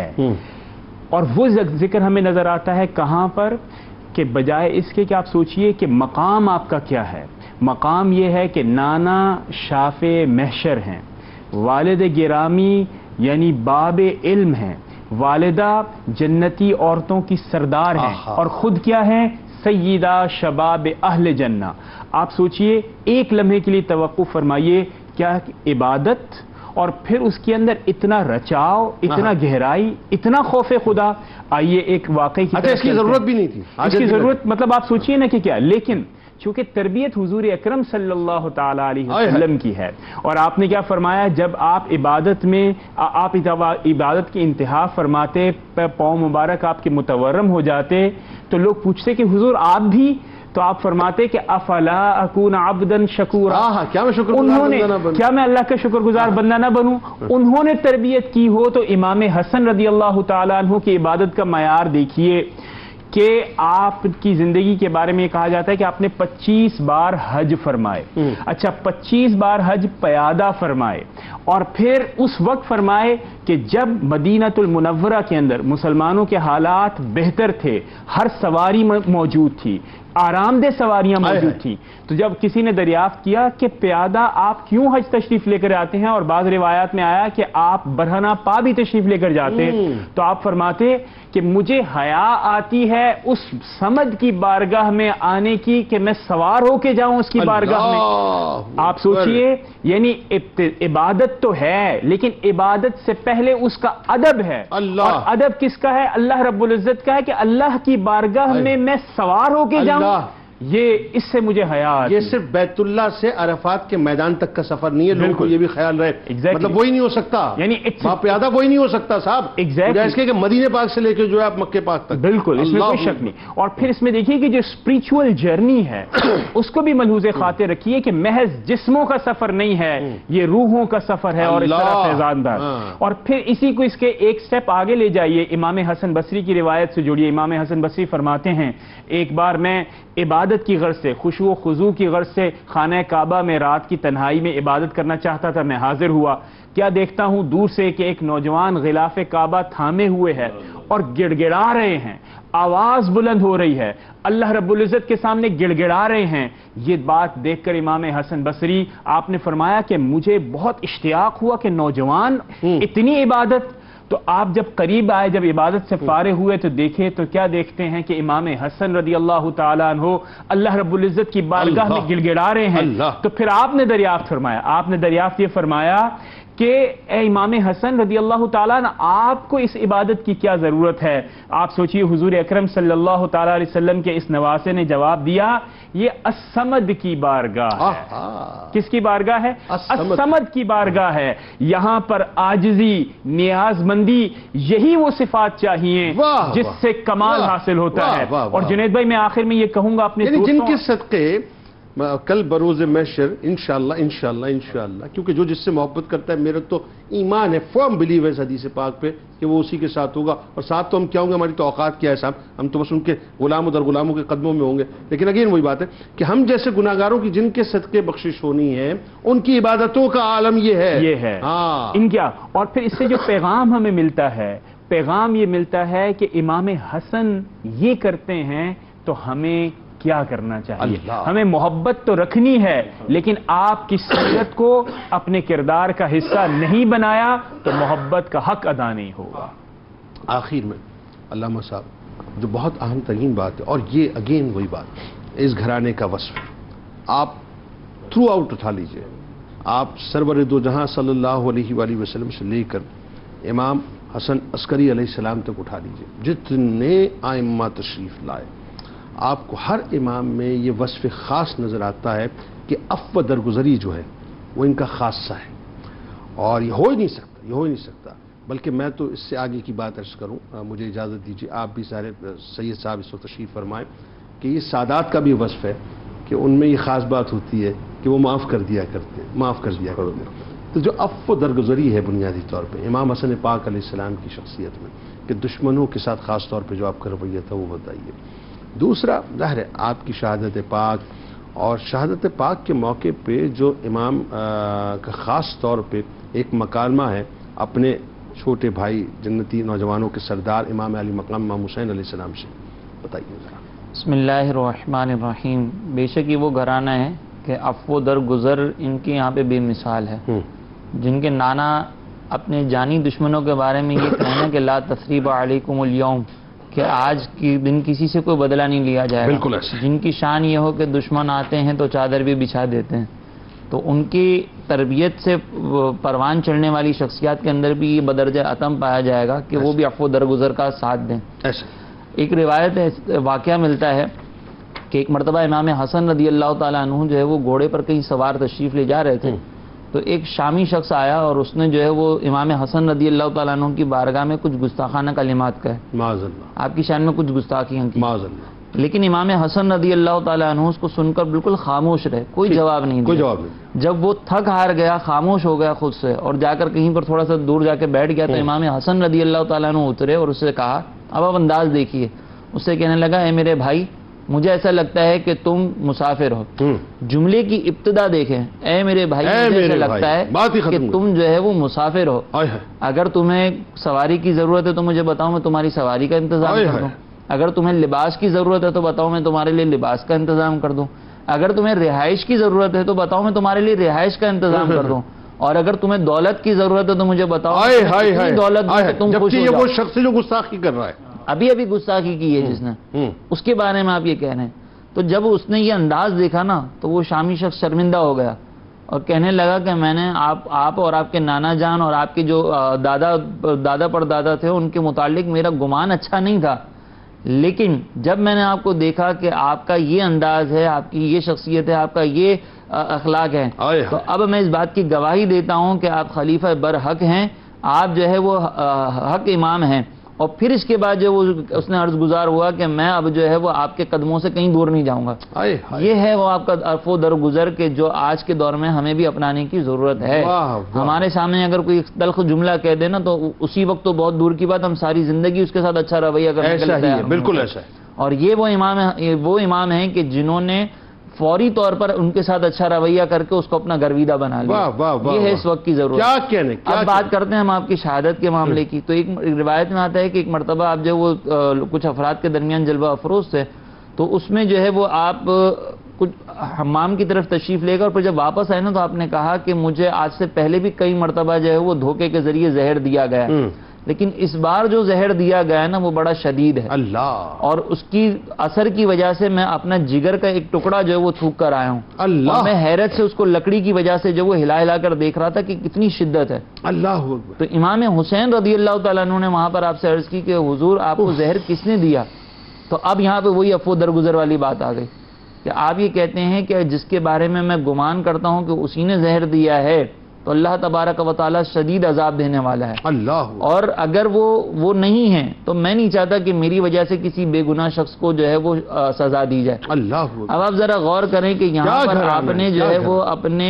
اور وہ ذکر ہمیں نظر آتا ہے کہاں پر، کہ بجائے اس کے کہ آپ سوچئے کہ مقام آپ کا کیا ہے. مقام یہ ہے کہ نانا شاف محشر ہیں، والد گرامی یعنی باب علم ہیں، والدہ جنتی عورتوں کی سردار ہیں، اور خود کیا ہیں؟ سیدہ شباب اہل جنہ. آپ سوچئے ایک لمحے کے لیے توقف فرمائیے، کیا عبادت اور پھر اس کے اندر اتنا رچاؤ، اتنا گہرائی، اتنا خوف خدا. آئیے ایک واقعی کی اچھا اس کی ضرورت بھی نہیں تھی، اس کی ضرورت مطلب آپ سوچئے نا کہ کیا، لیکن چونکہ تربیت حضور اکرم صلی اللہ تعالی علیہ وسلم کی ہے، اور آپ نے کیا فرمایا، جب آپ عبادت میں آپ عبادت کی انتہا فرماتے، پاؤں مبارک آپ کے متورم ہو جاتے، تو لوگ پوچھتے کہ حضور آپ بھی، تو آپ فرماتے کہ افلا اکون عبدا شکورا، کیا میں شکر انہوں نے کیا میں اللہ کا شکر گزار بندہ نہ بنوں. انہوں نے تربیت کی ہو تو امام حسن رضی اللہ تعالیٰ عنہ کی عبادت کا معیار دیکھیے کہ آپ کی زندگی کے بارے میں یہ کہا جاتا ہے کہ آپ نے پچیس بار حج فرمائے. اچھا پچیس بار حج پیادہ فرمائے، اور پھر اس وقت فرمائے کہ جب مدینہ المنورہ کے اندر مسلمانوں کے حالات بہتر تھے، ہر سواری موجود تھی، آرام دہ سواریاں موجود تھیں. تو جب کسی نے دریافت کیا کہ پیادہ آپ کیوں حج تشریف لے کر آتے ہیں، اور بعض روایات میں آیا کہ آپ برہنہ پا بھی تشریف لے کر جاتے، تو آپ فرماتے کہ مجھے حیا آتی ہے اس سمد کی بارگاہ میں آنے کی کہ میں سوار ہو کے جاؤں اس کی بارگاہ میں. آپ سوچئے، یعنی عبادت تو ہے لیکن عبادت سے پہلے اس کا ادب ہے. اور ادب کس کا ہے؟ اللہ رب العزت کا ہے کہ اللہ کی بارگاہ میں میں سوار ہو کے جاؤں. یہ اس سے مجھے حیا آتی ہے. یہ صرف بیت اللہ سے عرفات کے میدان تک کا سفر نہیں ہے، لوگوں کو یہ بھی خیال رہے. مطلب وہی نہیں ہو سکتا، یعنی وہاں پیادہ کوئی نہیں ہو سکتا صاحب. ایگزیکٹلی کہ مدینے پاک سے لے کے جو ہے آپ مکے پاک تک. بالکل، اس میں کوئی شک نہیں. اور پھر اس میں دیکھیے کہ جو اسپریچول جرنی ہے اس کو بھی ملحوظ خاطر رکھیے کہ محض جسموں کا سفر نہیں ہے، یہ روحوں کا سفر ہے. اور اس طرح فیضاندار. اور پھر اسی کو اس کے ایک سٹیپ آگے لے جائیے، امام حسن بصری کی روایت سے جوڑیے. امام حسن بصری فرماتے ہیں ایک بار میں عبادت کی غرض سے، خشوع و خضوع کی غرض سے خانہ کعبہ میں رات کی تنہائی میں عبادت کرنا چاہتا تھا. میں حاضر ہوا، کیا دیکھتا ہوں دور سے کہ ایک نوجوان غلاف کعبہ تھامے ہوئے ہے اور گڑ گڑا رہے ہیں، آواز بلند ہو رہی ہے، اللہ رب العزت کے سامنے گڑ گڑا رہے ہیں. یہ بات دیکھ کر امام حسن بصری آپ نے فرمایا کہ مجھے بہت اشتیاق ہوا کہ نوجوان اتنی عبادت. تو آپ جب قریب آئے، جب عبادت سے فارغ ہوئے تو دیکھے تو کیا دیکھتے ہیں کہ امام حسن رضی اللہ تعالیٰ عنہ اللہ رب العزت کی بارگاہ میں گڑ گڑا رہے ہیں. تو پھر آپ نے دریافت فرمایا، آپ نے دریافت یہ فرمایا کہ اے امام حسن رضی اللہ تعالیٰ عنہ، آپ کو اس عبادت کی کیا ضرورت ہے؟ آپ سوچئے حضور اکرم صلی اللہ تعالیٰ علیہ وسلم کے اس نواسے نے جواب دیا، یہ الصمد کی بارگاہ ہے. کس کی بارگاہ ہے؟ الصمد کی بارگاہ ہے. یہاں پر عاجزی، نیاز مندی، یہی وہ صفات چاہیے جس سے کمال حاصل ہوتا ہے. اور جنید بھائی میں آخر میں یہ کہوں گا اپنے جن کے صدقے کل بروز محشر انشاءاللہ انشاءاللہ انشاءاللہ، کیونکہ جو جس سے محبت کرتا ہے، میرا تو ایمان ہے، فرم بلیو ہے اس حدیث پاک پہ کہ وہ اسی کے ساتھ ہوگا. اور ساتھ تو ہم کیا ہوں گے، ہماری تو اوقات کیا ہے صاحب، ہم تو بس ان کے غلام در غلاموں کے قدموں میں ہوں گے. لیکن اگین وہی بات ہے کہ ہم جیسے گناہگاروں کی جن کے صدقے بخشش ہونی ہے، ان کی عبادتوں کا عالم یہ ہے یہ ہے ہاں ان کیا. اور پھر اس سے جو پیغام ہمیں ملتا ہے، پیغام یہ ملتا ہے کہ امام حسن یہ کرتے ہیں تو ہمیں کیا کرنا چاہیے. ہمیں محبت تو رکھنی ہے لیکن آپ کی سیرت کو اپنے کردار کا حصہ نہیں بنایا تو محبت کا حق ادا نہیں ہوگا. آخر میں علامہ صاحب جو بہت اہم ترین بات ہے، اور یہ اگین وہی بات، اس گھرانے کا وصف آپ تھرو آؤٹ اٹھا لیجئے. آپ سرور دو جہاں صلی اللہ علیہ وآلہ وسلم سے لے کر امام حسن عسکری علیہ السلام تک اٹھا لیجئے، جتنے ائمہ تشریف لائے، آپ کو ہر امام میں یہ وصف خاص نظر آتا ہے کہ عفو درگزری جو ہے وہ ان کا خاصہ ہے. اور یہ ہو ہی نہیں سکتا، یہ ہو ہی نہیں سکتا. بلکہ میں تو اس سے آگے کی بات عرض کروں، مجھے اجازت دیجیے، آپ بھی سارے سید صاحب اس وقت تشریف فرمائیں کہ یہ سادات کا بھی وصف ہے کہ ان میں یہ خاص بات ہوتی ہے کہ وہ معاف کر دیا کرتے ہیں، معاف کر دیا کرتے ہیں. تو جو عفو و درگزری ہے بنیادی طور پہ امام حسن پاک علیہ السلام کی شخصیت میں کہ دشمنوں کے ساتھ خاص طور پہ جو آپ کا رویہ تھا وہ بتائیے. دوسرا ظاہر ہے آپ کی شہادت پاک، اور شہادت پاک کے موقع پہ جو امام کا خاص طور پہ ایک مکالمہ ہے اپنے چھوٹے بھائی جنتی نوجوانوں کے سردار امام علی مقام امام حسین علیہ السلام سے بتائیے ذرا. بسم اللہ الرحمن الرحیم. بے شک یہ وہ گھرانہ ہے کہ عفو درگزر ان کے یہاں پہ بے مثال ہے، جن کے نانا اپنے جانی دشمنوں کے بارے میں یہ کہنا کہ لا تثریب علیکم اليوم، کہ آج کی دن کسی سے کوئی بدلہ نہیں لیا جائے گا. بالکل ایسا. جن کی شان یہ ہو کہ دشمن آتے ہیں تو چادر بھی بچھا دیتے ہیں. تو ان کی تربیت سے پروان چڑھنے والی شخصیات کے اندر بھی یہ بدرجہ عتم پایا جائے گا کہ وہ بھی عفو درگزر کا ساتھ دیں. ایسا ایک روایت ہے، واقعہ ملتا ہے کہ ایک مرتبہ امام حسن رضی اللہ تعالیٰ عنہ جو ہے وہ گھوڑے پر کہیں سوار تشریف لے جا رہے تھے، تو ایک شامی شخص آیا اور اس نے جو ہے وہ امام حسن رضی اللہ تعالیٰ عنہ کی بارگاہ میں کچھ گستاخانہ کلمات کہے، معاذ اللہ، آپ کی شان میں کچھ گستاخیاں کی. معاذ اللہ. لیکن امام حسن رضی اللہ تعالیٰ عنہ اس کو سن کر بالکل خاموش رہے، کوئی جواب نہیں دیا. کوئی جواب نہیں. جب وہ تھک ہار گیا، خاموش ہو گیا خود سے، اور جا کر کہیں پر تھوڑا سا دور جا کے بیٹھ گیا، تو امام حسن رضی اللہ تعالیٰ عنہ اترے اور اس سے کہا، اب آپ انداز دیکھیے، اس سے کہنے لگا، اے میرے بھائی مجھے ایسا لگتا ہے کہ تم مسافر ہو. جملے کی ابتدا دیکھیں، اے میرے بھائی مجھے ایسا لگتا ہے کہ تم جو ہے وہ مسافر ہو، اگر تمہیں سواری کی ضرورت ہے تو مجھے بتاؤ، میں تمہاری سواری کا انتظام کر دوں. اگر تمہیں لباس کی ضرورت ہے تو بتاؤ، میں تمہارے لیے لباس کا انتظام کر دوں. اگر تمہیں رہائش کی ضرورت ہے تو بتاؤ، میں تمہارے لیے رہائش کا انتظام کر دوں. اور اگر تمہیں دولت کی ضرورت ہے تو مجھے بتاؤ، دولت تم خوش ہو جاؤ. وہ شخص جو گستاخی کر رہا ہے، ابھی ابھی گستاخی کی ہے جس نے، اس کے بارے میں آپ یہ کہہ رہے ہیں. تو جب اس نے یہ انداز دیکھا نا تو وہ شامی شخص شرمندہ ہو گیا اور کہنے لگا کہ میں نے آپ آپ اور آپ کے نانا جان اور آپ کے جو دادا دادا پر دادا تھے ان کے متعلق میرا گمان اچھا نہیں تھا، لیکن جب میں نے آپ کو دیکھا کہ آپ کا یہ انداز ہے، آپ کی یہ شخصیت ہے، آپ کا یہ اخلاق ہے، تو اب میں اس بات کی گواہی دیتا ہوں کہ آپ خلیفہ برحق ہیں، آپ جو ہے وہ حق امام ہیں. اور پھر اس کے بعد جو وہ اس نے عرض گزار ہوا کہ میں اب جو ہے وہ آپ کے قدموں سے کہیں دور نہیں جاؤں گا. یہ ہے وہ آپ کا عفو درگزر کے جو آج کے دور میں ہمیں بھی اپنانے کی ضرورت ہے. ہمارے سامنے اگر کوئی تلخ جملہ کہہ دے نا تو اسی وقت تو بہت دور کی بات، ہم ساری زندگی اس کے ساتھ اچھا رویہ کرنے کے لیے. بالکل ایسا ہے. اور یہ وہ امام وہ امام ہیں کہ جنہوں نے فوری طور پر ان کے ساتھ اچھا رویہ کر کے اس کو اپنا گرویدہ بنا لیا. یہ ہے اس وقت کی ضرورت. کیا کہنے اب بات کرتے ہیں ہم آپ کی شہادت کے معاملے کی. تو ایک روایت میں آتا ہے کہ ایک مرتبہ آپ جو وہ کچھ افراد کے درمیان جلوہ افروز تھے، تو اس میں جو ہے وہ آپ کچھ حمام کی طرف تشریف لے کر اور پھر جب واپس آئے نا تو آپ نے کہا کہ مجھے آج سے پہلے بھی کئی مرتبہ جو ہے وہ دھوکے کے ذریعے زہر دیا گیا، لیکن اس بار جو زہر دیا گیا ہے نا وہ بڑا شدید ہے. اللہ. اور اس کی اثر کی وجہ سے میں اپنا جگر کا ایک ٹکڑا جو ہے وہ تھوک کر آیا ہوں. اللہ. اور میں حیرت سے اس کو لکڑی کی وجہ سے جو وہ ہلا ہلا کر دیکھ رہا تھا کہ کتنی شدت ہے. اللہ. تو امام حسین رضی اللہ تعالیٰ عنہ نے وہاں پر آپ سے عرض کی کہ حضور آپ کو زہر کس نے دیا؟ تو اب یہاں پہ وہی عفو درگزر والی بات آ گئی کہ آپ یہ کہتے ہیں کہ جس کے بارے میں میں گمان کرتا ہوں کہ اسی نے زہر دیا ہے تو اللہ تبارک و تعالیٰ شدید عذاب دینے والا ہے. اللہ. اور اگر وہ وہ نہیں ہے تو میں نہیں چاہتا کہ میری وجہ سے کسی بے گناہ شخص کو جو ہے وہ سزا دی جائے. اللہ. اب آپ ذرا غور کریں کہ یہاں پر آپ نے جو ہے وہ اپنے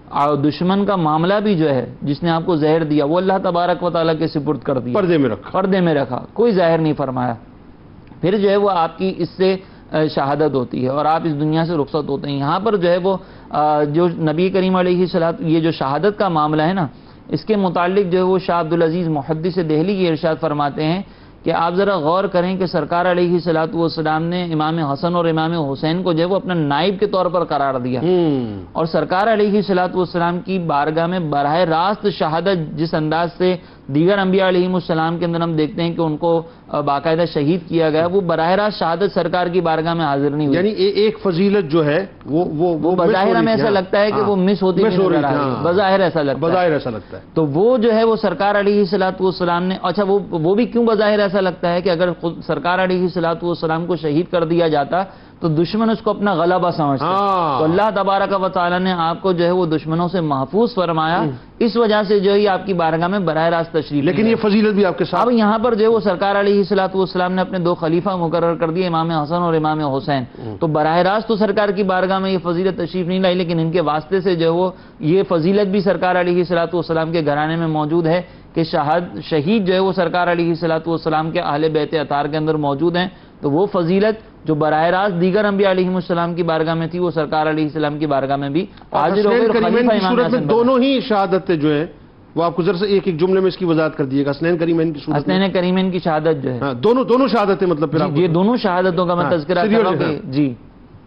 دشمن کا معاملہ بھی جو ہے جس نے آپ کو زہر دیا وہ اللہ تبارک و تعالیٰ کے سپرد کر دیا، پردے میں رکھا پردے میں رکھا کوئی ظاہر نہیں فرمایا. پھر جو ہے وہ آپ کی اس سے شہادت ہوتی ہے اور آپ اس دنیا سے رخصت ہوتے ہیں. یہاں پر جو ہے وہ جو نبی کریم علیہ الصلوۃ یہ جو شہادت کا معاملہ ہے نا اس کے متعلق جو ہے وہ شاہ عبدالعزیز محدث دہلی کی ارشاد فرماتے ہیں کہ آپ ذرا غور کریں کہ سرکار علیہ الصلوۃ والسلام نے امام حسن اور امام حسین کو جو ہے وہ اپنا نائب کے طور پر قرار دیا اور سرکار علیہ الصلوۃ والسلام کی بارگاہ میں براہ راست شہادت جس انداز سے دیگر انبیاء علیہ السلام کے اندر ہم دیکھتے ہیں کہ ان کو باقاعدہ شہید کیا گیا، وہ براہ راست شہادت سرکار کی بارگاہ میں حاضر نہیں ہوئی. یعنی ایک فضیلت جو ہے وہ وہ بظاہر ہمیں ایسا لگتا ہے کہ وہ مس ہوتی ہے، بظاہر ایسا لگتا ہے بظاہر ایسا لگتا ہے تو وہ جو ہے وہ سرکار علیہ الصلوۃ والسلام نے اچھا وہ وہ بھی کیوں بظاہر ایسا لگتا ہے کہ اگر خود سرکار علیہ الصلوۃ والسلام کو شہید کر دیا جاتا تو دشمن اس کو اپنا غلبہ سمجھتے ہیں. ہاں. تو اللہ تبارک و تعالیٰ نے آپ کو جو ہے وہ دشمنوں سے محفوظ فرمایا, اس وجہ سے جو ہے آپ کی بارگاہ میں براہ راست تشریف. لیکن یہ فضیلت بھی آپ کے ساتھ. اب یہاں پر جو ہے وہ سرکار علیہ الصلوۃ والسلام نے اپنے دو خلیفہ مقرر کر دیے, امام حسن اور امام حسین. تو براہ راست تو سرکار کی بارگاہ میں یہ فضیلت تشریف نہیں لائی, لیکن ان کے واسطے سے جو ہے وہ یہ فضیلت بھی سرکار علیہ الصلوۃ والسلام کے گھرانے میں موجود ہے کہ شہاد شہید جو ہے وہ سرکار علیہ الصلوۃ والسلام کے اہل بیت اطہار کے اندر موجود ہیں. تو وہ فضیلت جو براہ راست دیگر انبیاء علیہ السلام کی بارگاہ میں تھی, وہ سرکار علیہ السلام کی بارگاہ میں بھی حاضر ہو گئی. اور خلیفہ امام صورت میں حسن دونوں ہی شہادتیں جو ہیں وہ آپ کو ذرا سے ایک ایک جملے میں اس کی وضاحت کر دیے گا. حسنین کریمین کی صورت میں حسنین کریمین کی شہادت جو ہے, ہاں دونوں دونوں شہادتیں مطلب پھر آپ یہ دونوں شہادتوں کا میں ہاں، تذکرہ سری کر رہا اور ہوں کہ جہاں. جی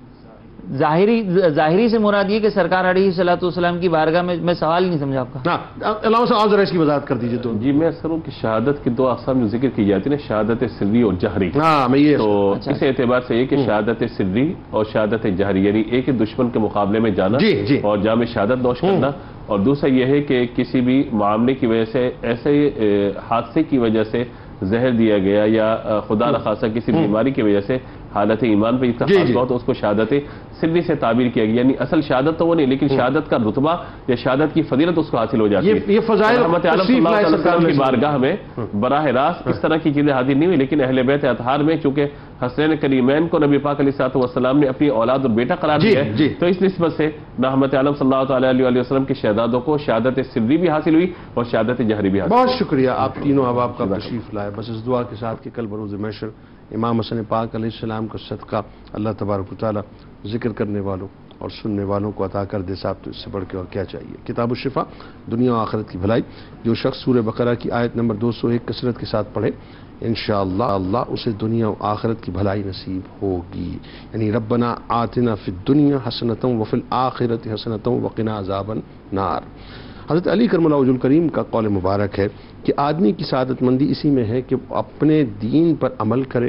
ظاہری ظاہری سے مراد یہ کہ سرکار علیہ الصلوۃ والسلام کی بارگاہ میں, میں سوال نہیں سمجھا آپ کا. ہاں علامہ صاحب آپ ذرا اس کی وضاحت کر دیجیے. تو جی میں اثر ہوں کہ شہادت کی دو اقسام جو ذکر کی جاتی ہیں نا, شہادت سری اور جہری. ہاں میں یہ تو اس اعتبار سے یہ کہ شہادت سری اور شہادت جہری یعنی ایک دشمن کے مقابلے میں جانا جی جی اور جام شہادت نوش کرنا, اور دوسرا یہ ہے کہ کسی بھی معاملے کی وجہ سے ایسے حادثے کی وجہ سے زہر دیا گیا یا خدا نخواستہ کسی بیماری کی وجہ سے حالت ایمان پہ اتفاق ہوا تو اس کو شہادت سری سے تعبیر کیا گیا. یعنی اصل شہادت تو وہ نہیں, لیکن شہادت کا رتبہ یا شہادت کی فضیلت اس کو حاصل ہو جاتی ہے. یہ فضائل رحمت عالم صلی اللہ علیہ وسلم کی بارگاہ میں براہ راست اس طرح کی چیزیں حاضر نہیں ہوئی, لیکن اہل بیت اطہار میں چونکہ حسنین کریمین کو نبی پاک علیہ الصلوۃ والسلام نے اپنی اولاد اور بیٹا قرار دیا ہے, تو اس نسبت سے رحمت عالم صلی اللہ تعالیٰ علیہ وسلم کے شہزادوں کو شہادت سری بھی حاصل ہوئی اور شہادت جہری بھی حاصل. بہت شکریہ آپ تینوں احباب کا تشریف لائے. بس اس دعا کے ساتھ کہ کل بروز محشر امام حسن پاک علیہ السلام کا صدقہ اللہ تبارک و تعالیٰ ذکر کرنے والوں اور سننے والوں کو عطا کر دے. صاحب تو اس سے بڑھ کے اور کیا چاہیے. کتاب الشفا دنیا و آخرت کی بھلائی, جو شخص سورہ بقرہ کی آیت نمبر دو سو ایک کثرت کے ساتھ پڑھے انشاءاللہ اللہ اسے دنیا و آخرت کی بھلائی نصیب ہوگی. یعنی ربنا آتنا فی الدنیا حسنۃ وفی الآخرۃ حسنۃ وقنا عذاب النار. حضرت علی کرم اللہ وجہ الکریم کا قول مبارک ہے کہ آدمی کی سعادت مندی اسی میں ہے کہ وہ اپنے دین پر عمل کرے,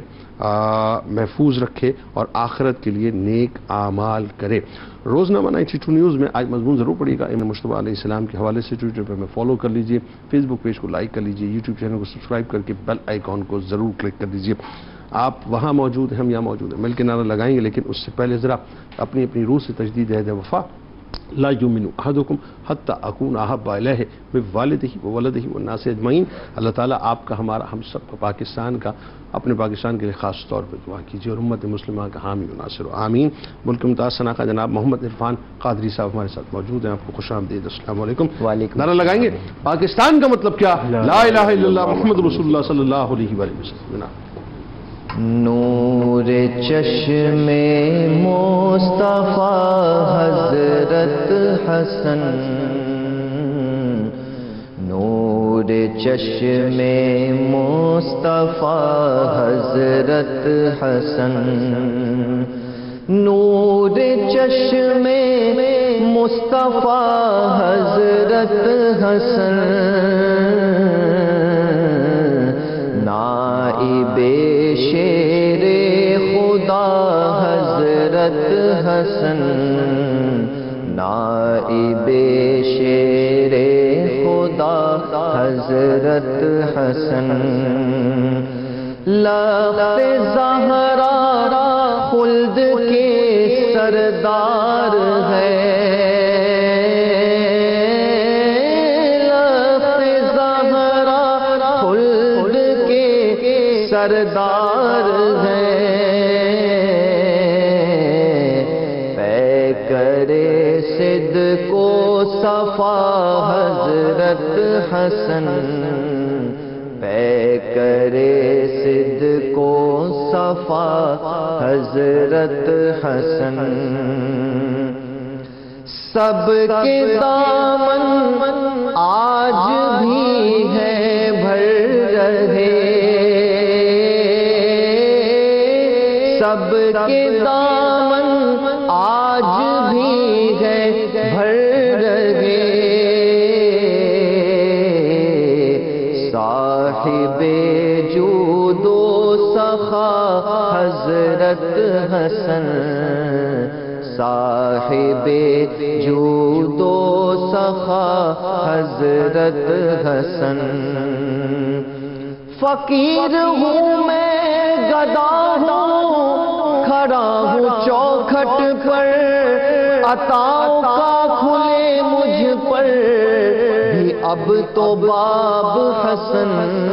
محفوظ رکھے اور آخرت کے لیے نیک اعمال کرے. روزنامہ نائنٹی ٹو نیوز میں آج مضمون ضرور پڑھیے گا امام مجتبیٰ علیہ السلام کے حوالے سے. ٹویٹر پہ میں فالو کر لیجئے, فیس بک پیج کو لائک کر لیجئے, یوٹیوب چینل کو سبسکرائب کر کے بیل آئیکن کو ضرور کلک کر دیجئے. آپ وہاں موجود ہیں, ہم یہاں موجود ہیں, مل کے نعرہ لگائیں گے, لیکن اس سے پہلے ذرا اپنی اپنی روح سے تجدید عہد وفا. لا یؤمن احدکم حتی اکون احب الیہ من والدہ وولدہ والناس اجمعین. اللہ تعالیٰ آپ کا, ہمارا, ہم سب کا, پاکستان کا, اپنے پاکستان کے لیے خاص طور پہ دعا کیجیے اور امت مسلمہ کا حامی و ناصر آمین. ملک ممتاز ثنا کا جناب محمد عرفان قادری صاحب ہمارے ساتھ موجود ہیں. آپ کو خوش آمدید. السلام علیکم. وعلیکم نعرہ لگائیں گے پاکستان کا مطلب کیا, لا الہ الا اللہ محمد رسول اللہ صلی اللہ علیہ وآلہ وسلم. نور چشم مصطفیٰ حضرت حسن, نور چشم مصطفیٰ حضرت حسن, نور چشم مصطفیٰ حضرت حسن, نائب شیر خدا حضرت حسن, نائب شیر خدا حضرت حسن. لخت زہرا خلد کے سردار ہے, سردار ہے, پیکرِ صدق و صفا حضرت حسن, پیکرِ صدق و صفا حضرت حسن. سب کے دامن آج بھی ہے بھر رہے, سب کے دامن آج بھی ہے بھر رہے, صاحب جود و سخا حضرت حسن, صاحب جود و سخا حضرت حسن. فقیر ہوں میں گدا ہوں کھڑا ہوں چوکھٹ پر، عطاؤں کا کھلے مجھ پر بھی اب تو باب حسن،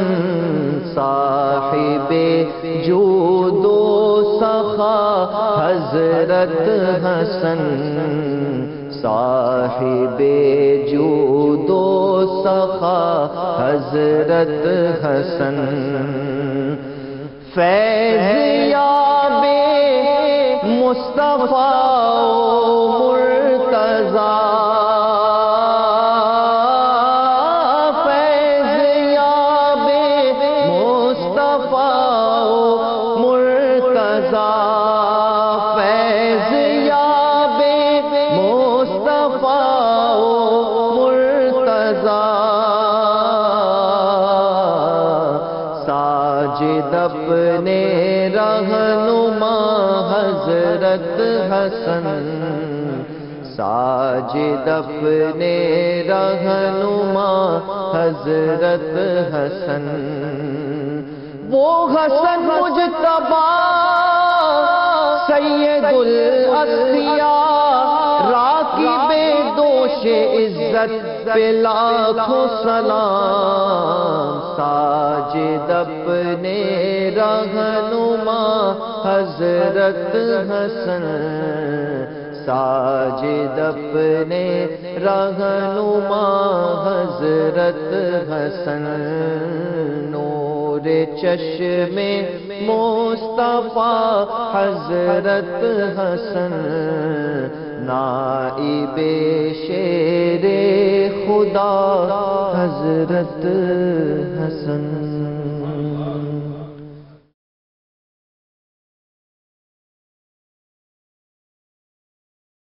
صاحب جود و سخا حضرت حسن، صاحب جود و سخا حضرت حسن، فیض یاب مصطفیٰ مرتضیٰ، فیض یاب مصطفیٰ مرتضیٰ، فیض یاب مصطفیٰ مرتضیٰ، ساجد اپنے رہنما حضرت حسن، ساجد اپنے رہنما حضرت حسن، وہ حسن مجتبی سید الاصفیاء، راکب دوش عزت پہ لاکھوں سلام، ساجد اپنے رہنما حضرت حسن، ساجد اپنے رہنما حضرت حسن، نور چشم مصطفیٰ حضرت حسن، نائب شیر خدا حضرت حسن۔